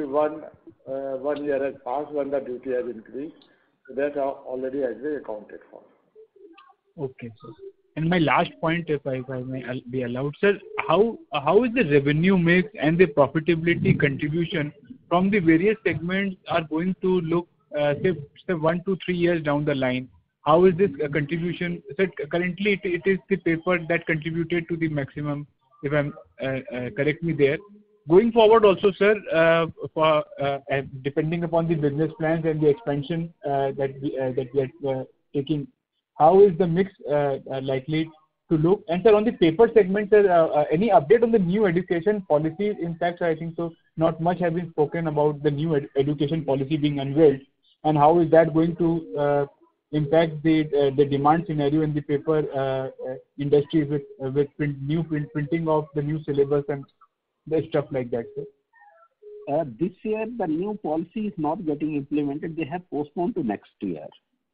1 year has passed when the duty has increased. So that already has been accounted for. Okay, sir. And my last point, if I may be allowed, sir, how is the revenue mix and the profitability contribution from the various segments are going to look, say 1 to 3 years down the line? How is this contribution? Sir, currently it is the paper that contributed to the maximum, if I'm correct me there. Going forward also, sir, for depending upon the business plans and the expansion that we are taking, how is the mix likely to look? And sir, on the paper segment, sir, any update on the new education policy? In fact, I think so not much has been spoken about the new education policy being unveiled, and how is that going to impact the demand scenario in the paper industry with printing of the new syllabus and the stuff like that, sir? This year, the new policy is not getting implemented. They have postponed to next year.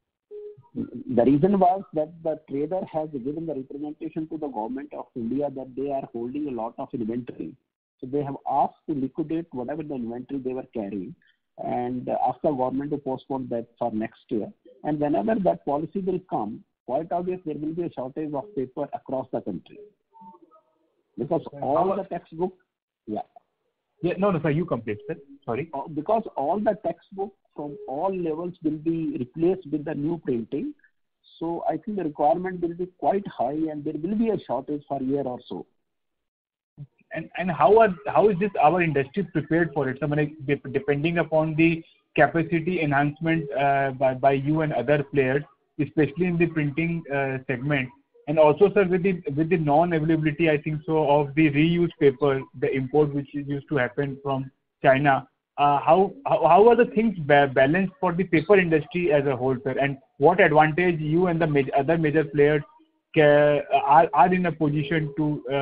The reason was that the trader has given the representation to the government of India that they are holding a lot of inventory. So they have asked to liquidate whatever the inventory they were carrying and ask the government to postpone that for next year. And whenever that policy will come, quite obvious there will be a shortage of paper across the country. Because all the textbooks, no, sir, you complete, sir. Sorry. Because all the textbooks from all levels will be replaced with the new printing. So I think the requirement will be quite high and there will be a shortage for a year or so. And how is this our industry prepared for it? So depending upon the capacity enhancement by you and other players, especially in the printing segment, and also, sir, with the non-availability, I think so, of the reused paper, the import which used to happen from China, how are the things balanced for the paper industry as a whole, sir? And what advantage you and the other major players are in a position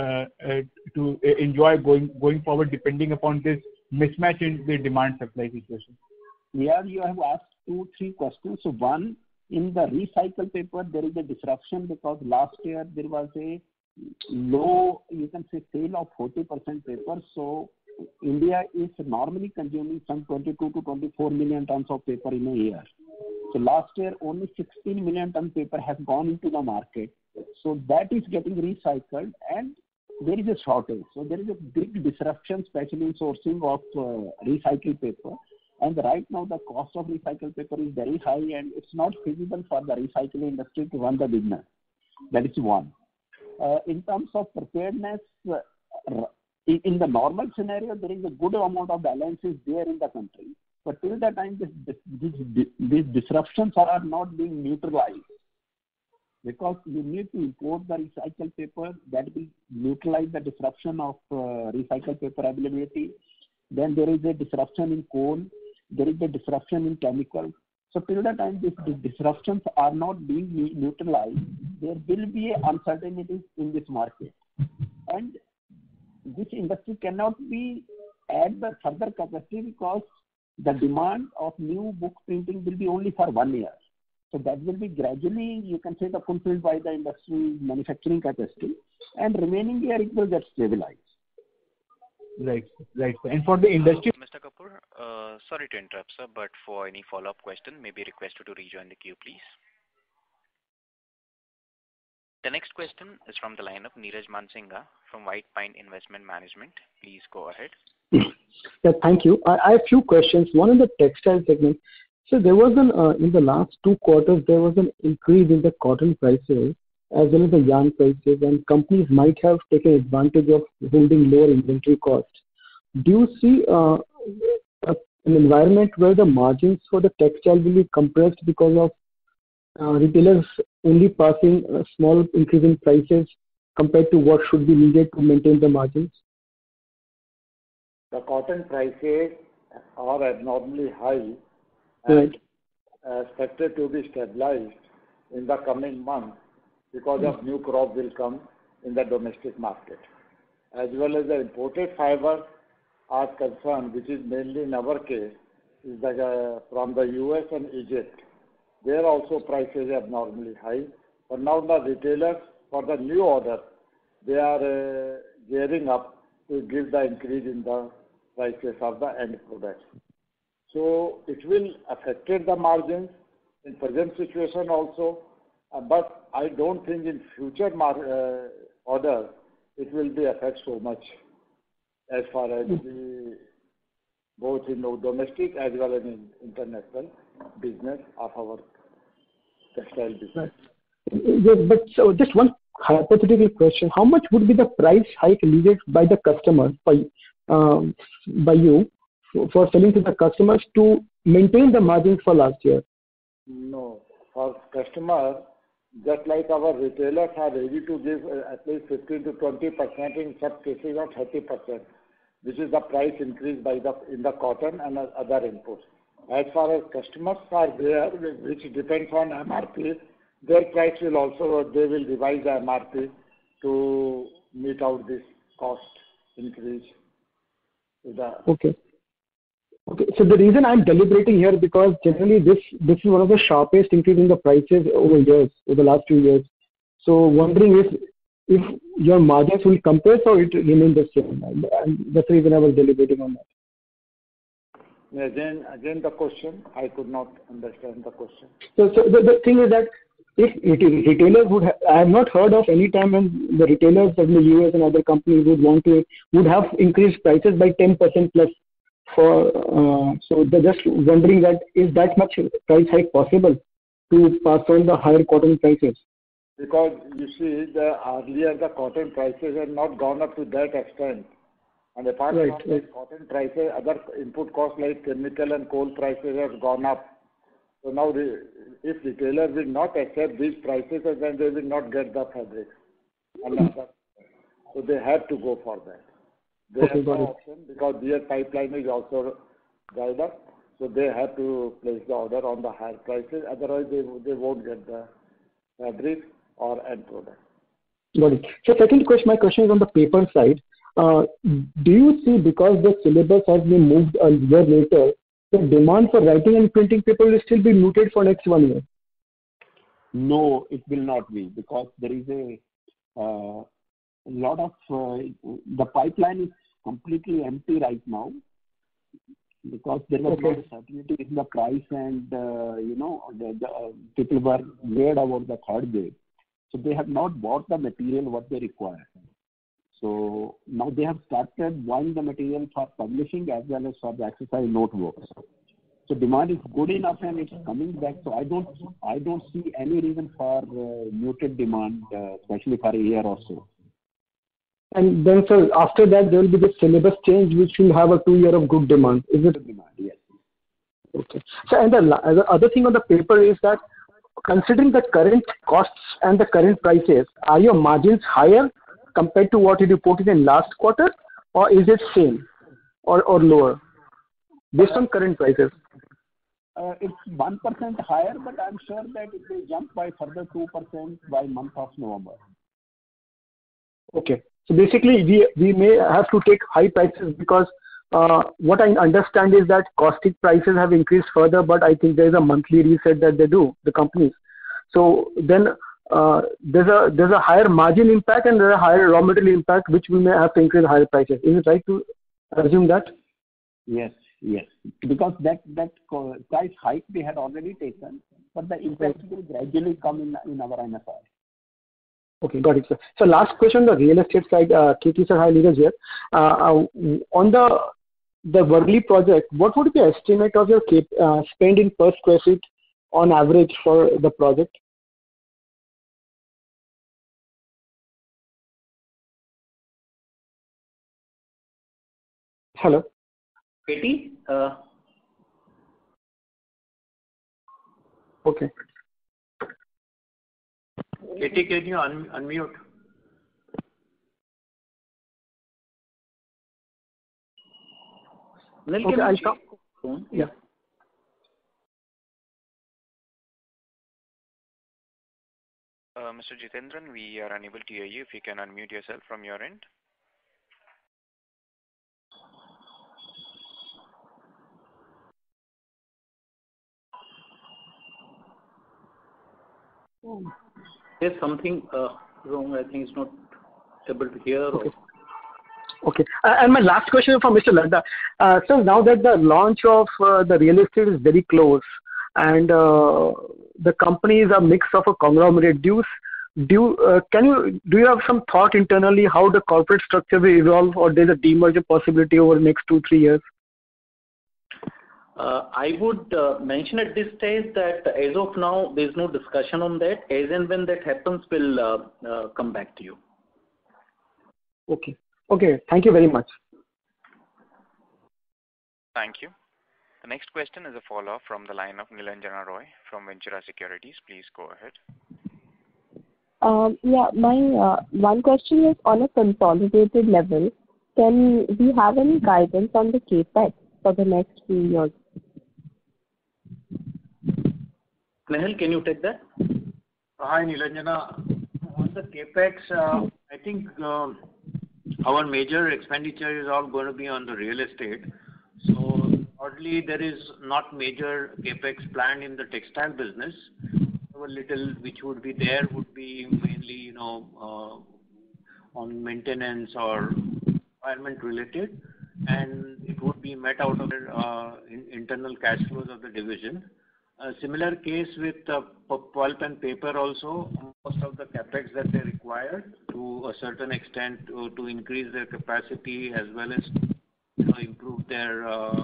to enjoy going forward, depending upon this mismatch in the demand-supply situation? Yeah, you have asked 2-3 questions. So one, in the recycled paper, there is a disruption because last year there was a low, you can say, sale of 40% paper. So India is normally consuming some 22 to 24 million tons of paper in a year. So last year, only 16 million ton paper has gone into the market. So that is getting recycled and there is a shortage. So there is a big disruption, especially in sourcing of recycled paper. And right now the cost of recycled paper is very high and it's not feasible for the recycling industry to run the business. That is one. In terms of preparedness, in the normal scenario, there is a good amount of balances there in the country. But till the time these disruptions are not being neutralized, because you need to import the recycled paper that will neutralize the disruption of recycled paper availability. Then there is a disruption in coal, there is a disruption in chemicals. So till the time these disruptions are not being neutralized, there will be uncertainties in this market. And this industry cannot be add the further capacity because the demand of new book printing will be only for 1 year. So that will be gradually, you can say, fulfilled by the industry manufacturing capacity, and remaining year it will get stabilized. Right. And for the industry... Mr. Kapoor, sorry to interrupt, sir, but for any follow-up question, may be requested to rejoin the queue, please. The next question is from the line of Neeraj Mansinga from White Pine Investment Management. Please go ahead. Yeah, thank you. I have few questions. One in the textile segment. So there was in the last 2 quarters, there was an increase in the cotton prices as well as the yarn prices, and companies might have taken advantage of holding lower inventory costs. Do you see an environment where the margins for the textile will be compressed because of retailers only passing a small increase in prices compared to what should be needed to maintain the margins? The cotton prices are abnormally high and expected to be stabilized in the coming months because of new crop will come in the domestic market. As well as the imported fiber are concerned, which is mainly in our case, is from the US and Egypt. There also prices are abnormally high. But now the retailers, for the new order, they are gearing up to give the increase in the prices of the end products. So it will affect the margins in present situation also, but I don't think in future order it will be affect so much as far as both in domestic as well as in international business of our textile business. Yes, but so just one hypothetical question: how much would be the price hike needed by the customer by you for selling to the customers to maintain the margins for last year? No, for customer, just like our retailers are ready to give at least 15 to 20%, in some cases of 30%, which is the price increase in the cotton and other inputs. As far as customers are there, which depends on MRP, their price will also, they will revise the MRP to meet out this cost increase. Okay. So the reason I'm deliberating here because generally this is one of the sharpest increase in the prices over the last 2 years. So wondering if your margins will compress or it remain the same. And that's the reason I was deliberating on that. Again the question, I could not understand the question. So the thing is that if retailers I have not heard of any time when the retailers in the US and other companies would have increased prices by 10% plus. So they're just wondering that is that much price hike possible to pass on the higher cotton prices? Because you see, earlier the cotton prices had not gone up to that extent. And apart from that, cotton prices, other input costs like chemical and coal prices have gone up. So now if retailers will not accept these prices, then they will not get the fabric. So they have to go for that. They have no option because their pipeline is also dried up. So they have to place the order on the higher prices. Otherwise, they won't get the fabric or end product. Got it. So second question, my question is on the paper side. Do you see, because the syllabus has been moved a year later, the demand for writing and printing paper will still be muted for next 1 year? No, it will not be, because there is a lot of the pipeline is completely empty right now because there was no certainty in the price and the people were worried about the third wave. So they have not bought the material what they require. So now they have started buying the material for publishing as well as for the exercise notebooks. So demand is good enough and it's coming back. So I don't see any reason for muted demand, especially for a year or so. And then, sir, after that, there will be the syllabus change, which will have a 2 year of good demand. Is it? Demand, yes. Okay. So, and the other thing on the paper is that considering the current costs and the current prices, are your margins higher compared to what you reported in last quarter, or is it same or lower based on current prices? It's 1% higher, but I'm sure that it will jump by further 2% by month of November. Okay. So basically, we may have to take high prices because what I understand is that caustic prices have increased further, but I think there is a monthly reset that they do, the companies. So then there's a higher margin impact and there's a higher raw material impact, which we may have to increase higher prices. Is it right to assume that? Yes. Because that price hike they had already taken, but the impact will gradually come in our NFI. Okay, got it, sir. So last question on the real estate side, KT sir, hi, Neeraj here. On the Worli project, what would be the estimate of your spend in per square feet on average for the project? Hello. KT? Okay. KT, can you unmute? Okay, I'll talk. Yeah. Mr. Jitendran, we are unable to hear you. If you can unmute yourself from your end. There's something wrong. I think it's not able to hear. Okay. Okay. And my last question for Mr. Ladda. So now that the launch of the real estate is very close and the company is a mix of a conglomerate, do you have some thought internally how the corporate structure will evolve, or there's a demerger possibility over the next 2-3 years? I would mention at this stage that as of now, there is no discussion on that. As and when that happens, we'll come back to you. Okay. Okay. Thank you very much. Thank you. The next question is a follow-up from the line of Nilanjana Roy from Ventura Securities. Please go ahead. Yeah, my one question is on a consolidated level. Can we have any guidance on the CapEx for the next few years? Nehal, can you take that? Hi, Nilanjana. On the CapEx, I think our major expenditure is all going to be on the real estate. So, oddly, there is not major CapEx planned in the textile business. A little which would be there would be mainly, on maintenance or environment related, and it would be met out of internal cash flows of the division. A similar case with pulp and paper also. Most of the capex that they require to a certain extent to increase their capacity as well as improve their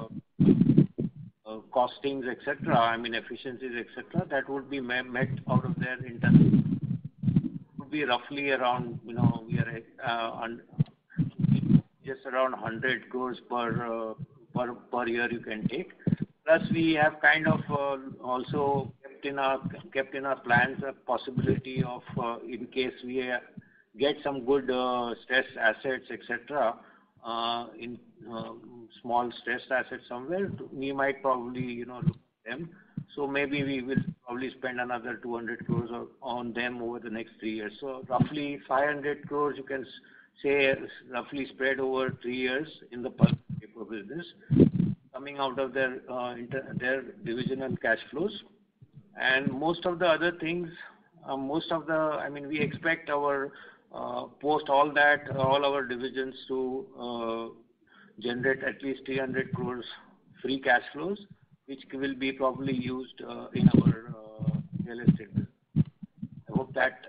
costings, etc. I mean efficiencies, etc. That would be met out of their internal. Would be roughly around we are just around 100 crores per year you can take. Plus, we have kind of also kept in our plans a possibility of, in case we get some good stressed assets, etc., in small stressed assets somewhere, we might probably, look at them. So maybe we will probably spend another 200 crores on them over the next 3 years. So roughly 500 crores, you can say, roughly spread over 3 years in the pulp paper business, coming out of their divisional cash flows. And most of the other things, we expect our post all that, all our divisions to generate at least 300 crores free cash flows, which will be probably used in our real estate business. I hope that.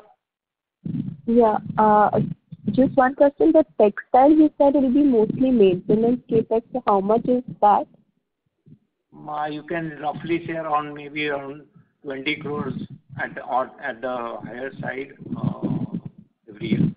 Just one question. The textile, you said it will be mostly maintenance capex. So how much is that? You can roughly say around 20 crores at the higher side every year.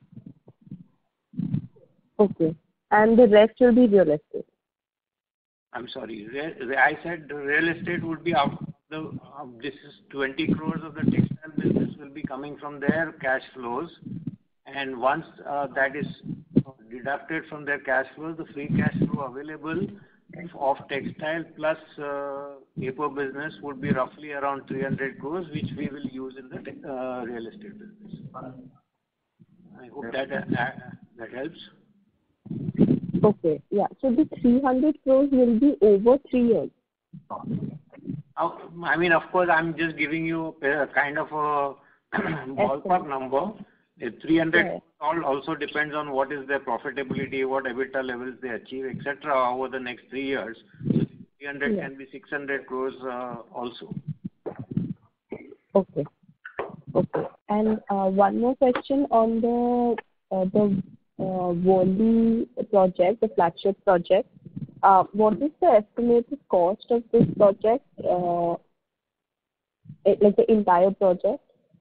Okay. And the rest will be real estate? I'm sorry. I said real estate would be out this is 20 crores of the textile business will be coming from their cash flows, and once that is deducted from their cash flows, the free cash flow available of textile plus paper business would be roughly around 300 crores, which we will use in the real estate business. I hope that helps. Okay. Yeah. So the 300 crores will be over 3 years. I mean, of course, I'm just giving you a kind of a ballpark number. 300 also depends on what is their profitability, what EBITDA levels they achieve, etc. over the next 3 years. So 300 can be 600 crores also. Okay. Okay. And one more question on the Worli project, the flagship project. What is the estimated cost of this project, like the entire project?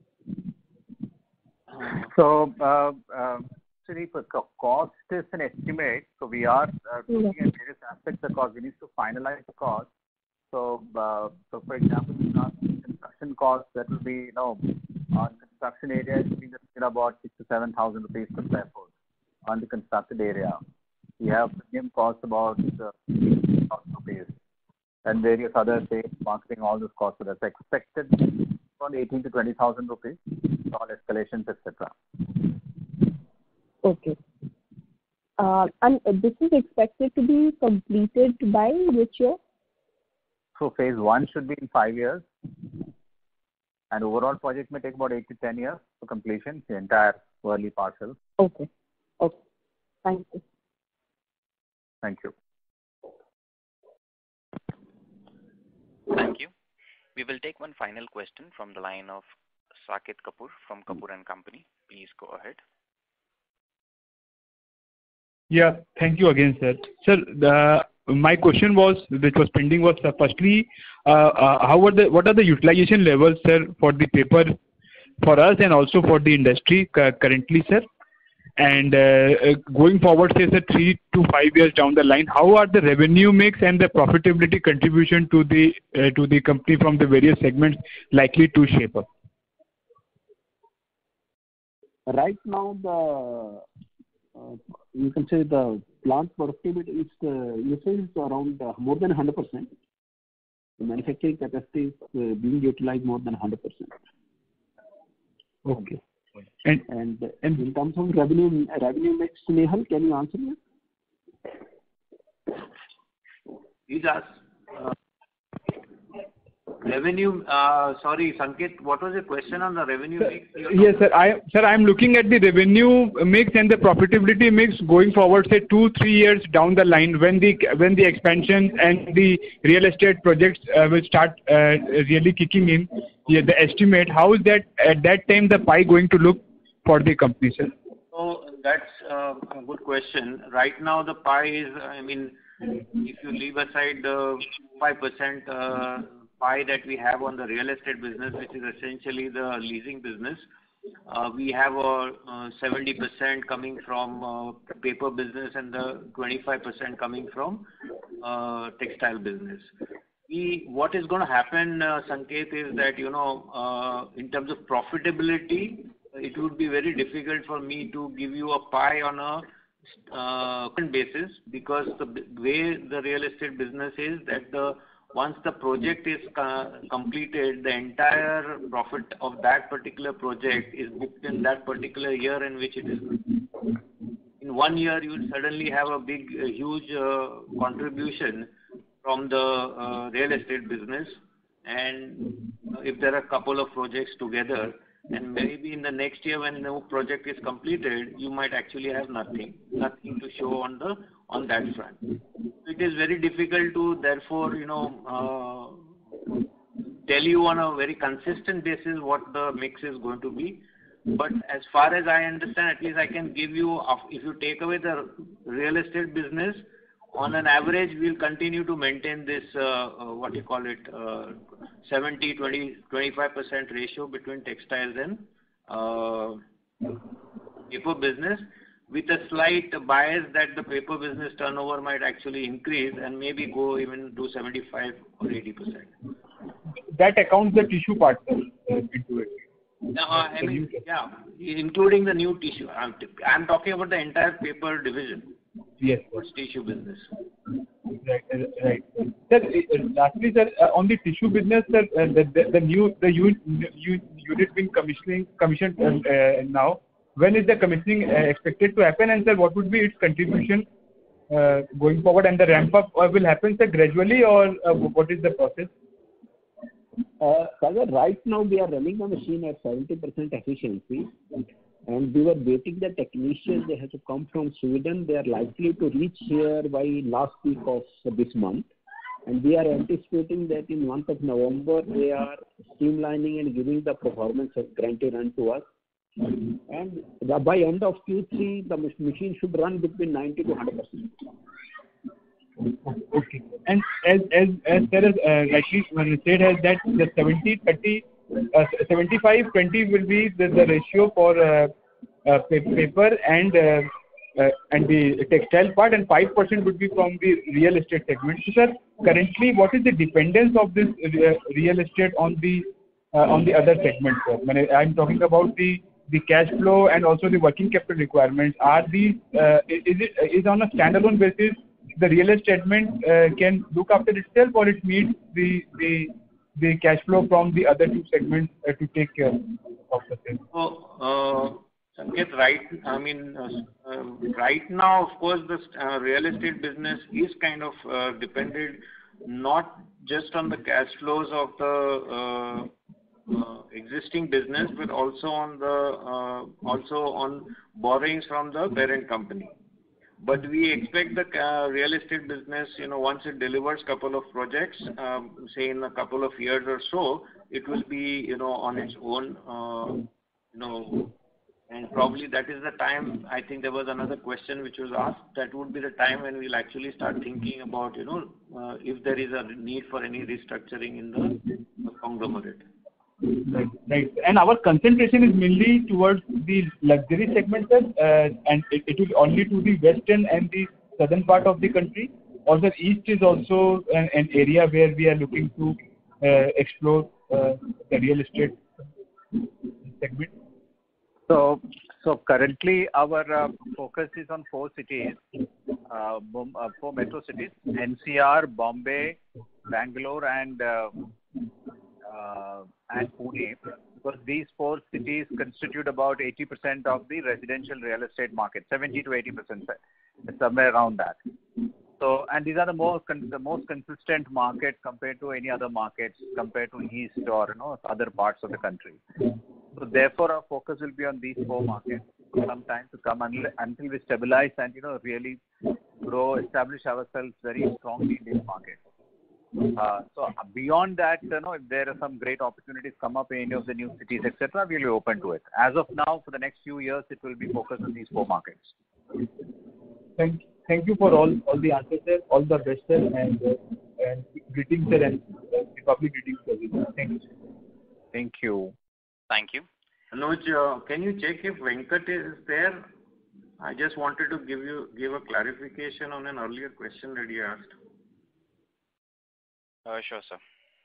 So, the cost is an estimate. So we are looking at various aspects of the cost. We need to finalize the cost. So, for example, construction costs, that will be, on construction area, it's between about 6,000 to 7,000 rupees per square foot on the constructed area. We have premium costs about 8,000 rupees and various other sales, marketing, all those costs. So that's expected around 18,000 to 20,000 rupees, all escalations, etc. Okay. And this is expected to be completed by which year? So phase 1 should be in 5 years. And overall project may take about 8 to 10 years for completion, the entire Worli parcel. Okay. Okay. Thank you. Thank you. Thank you. We will take one final question from the line of Saket Kapoor from Kapoor & Company. Please go ahead. Yeah, thank you again, sir. Sir, my question was, which was pending, was firstly, what are the utilization levels, sir, for the paper for us and also for the industry currently, sir? And going forward, say, 3 to 5 years down the line, how are the revenue mix and the profitability contribution to the company from the various segments likely to shape up? Right now, you can say the plant productivity is usage is around more than 100%. The manufacturing capacity is being utilized more than 100%. Okay. And in terms of revenue mix, Nehal, can you answer me? Please ask. Revenue, sorry, Sanket, what was your question on the revenue mix? Yes, sir. I'm looking at the revenue mix and the profitability mix going forward, say 2-3 years down the line, when the expansion and the real estate projects will start really kicking in. Yeah, the estimate, how is that at that time the pie going to look for the company, sir? So that's a good question. Right now the pie is, if you leave aside the 5% pie that we have on the real estate business, which is essentially the leasing business, we have 70% coming from paper business and the 25% coming from textile business. What is going to happen, Sanket, is that, in terms of profitability, it would be very difficult for me to give you a pie on a basis, because the way the real estate business is that once the project is completed, the entire profit of that particular project is booked in that particular year in which it is. In 1 year, you will suddenly have a huge contribution from the real estate business, and if there are a couple of projects together, and maybe in the next year when no project is completed, you might actually have nothing to show on that front. It is very difficult to therefore tell you on a very consistent basis what the mix is going to be. But as far as I understand, at least I can give you, if you take away the real estate business, on an average, we'll continue to maintain this, 70-25% ratio between textiles and paper business, with a slight bias that the paper business turnover might actually increase and maybe go even to 75 or 80%. that accounts the tissue part into it. I mean, yeah, including the new tissue. I'm talking about the entire paper division. Yes. Tissue business. Right. Sir, lastly, sir, on the tissue business, sir, the unit being commissioned now. When is the commissioning expected to happen, and sir, what would be its contribution going forward? And the ramp up will happen, sir, gradually, or what is the process? Sagar, right now we are running the machine at 70% efficiency, and we were waiting the technicians. They have to come from Sweden. They are likely to reach here by last week of this month, and we are anticipating that in month of November they are streamlining and giving the performance guarantee run to us. And by end of Q3, the machine should run between 90 to 100%. Okay. And as there is rightly said, has that the 70-30, 75-20 will be the ratio for paper and the textile part, and 5% would be from the real estate segment. So, sir, currently, what is the dependence of this real estate on the other segments, sir? When I'm talking about the cash flow and also the working capital requirements, are these is on a standalone basis? The real estate segment can look after itself, or it needs the cash flow from the other two segments to take care of the same? Sanket, right. I mean, right now, of course, the real estate business is kind of dependent not just on the cash flows of the existing business, but also on borrowings from the parent company. But we expect the real estate business, once it delivers couple of projects, say in a couple of years or so, it will be, on its own, and probably that is the time. I think there was another question which was asked. That would be the time when we'll actually start thinking about, if there is a need for any restructuring in the conglomerate. Right. And our concentration is mainly towards the luxury segment, sir, and it will only to the western and the southern part of the country, or the east is also an area where we are looking to explore the real estate segment. So currently our focus is on 4 cities, 4 metro cities: NCR, Bombay, Bangalore, and Pune, because these 4 cities constitute about 80% of the residential real estate market, 70 to 80%, somewhere around that. So, and these are the most consistent market compared to any other markets, compared to east or other parts of the country. So therefore, our focus will be on these 4 markets for some time to come until we stabilize and really grow, establish ourselves very strongly in these markets. So beyond that, if there are some great opportunities come up in any of the new cities, etc., we'll be open to it. As of now, for the next few years, it will be focused on these 4 markets. Thank you for all the answers, sir. All the best, sir, and greetings, sir, and public greetings, sir. Thank you. Thank you. Thank you. Anuj, can you check if Venkat is there? I just wanted to give a clarification on an earlier question that you asked. Sure, sir.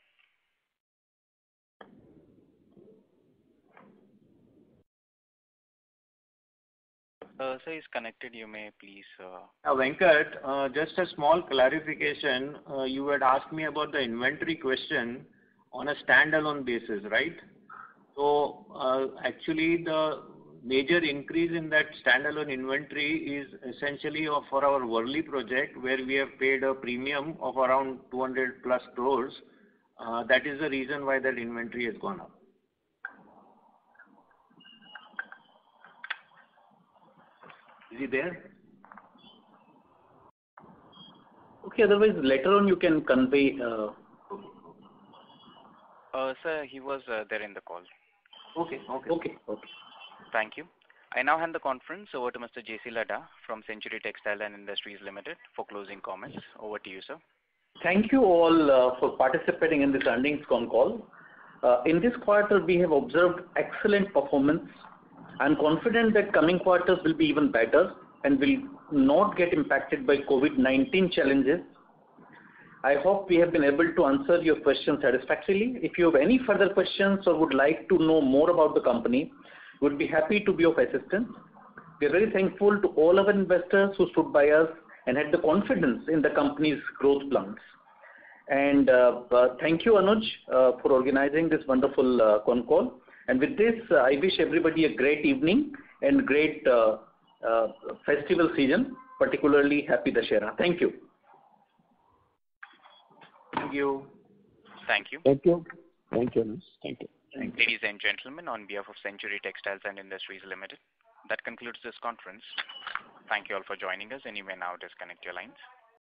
Sir is connected. You may please. Venkat, just a small clarification. You had asked me about the inventory question on a standalone basis, right? So actually, the major increase in that standalone inventory is essentially for our Worli project, where we have paid a premium of around 200 plus crores. That is the reason why that inventory has gone up. Is he there? Okay, otherwise later on you can convey. Sir, he was there in the call. Okay. Thank you. I now hand the conference over to Mr. J.C. Ladda from Century Textiles and Industries Limited for closing comments. Over to you, sir. Thank you all for participating in this earnings con call. In this quarter, we have observed excellent performance. I'm confident that coming quarters will be even better and will not get impacted by COVID-19 challenges. I hope we have been able to answer your questions satisfactorily. If you have any further questions or would like to know more about the company, we'd be happy to be of assistance. We are very thankful to all our investors who stood by us and had the confidence in the company's growth plans. And thank you, Anuj, for organizing this wonderful con call. And with this, I wish everybody a great evening and great festival season, particularly Happy Dussehra. Thank you. Thank you. Thank you. Thank you. Thank you, Anuj. Thank you. Ladies and gentlemen, on behalf of Century Textiles and Industries Limited, that concludes this conference. Thank you all for joining us, and you may now disconnect your lines.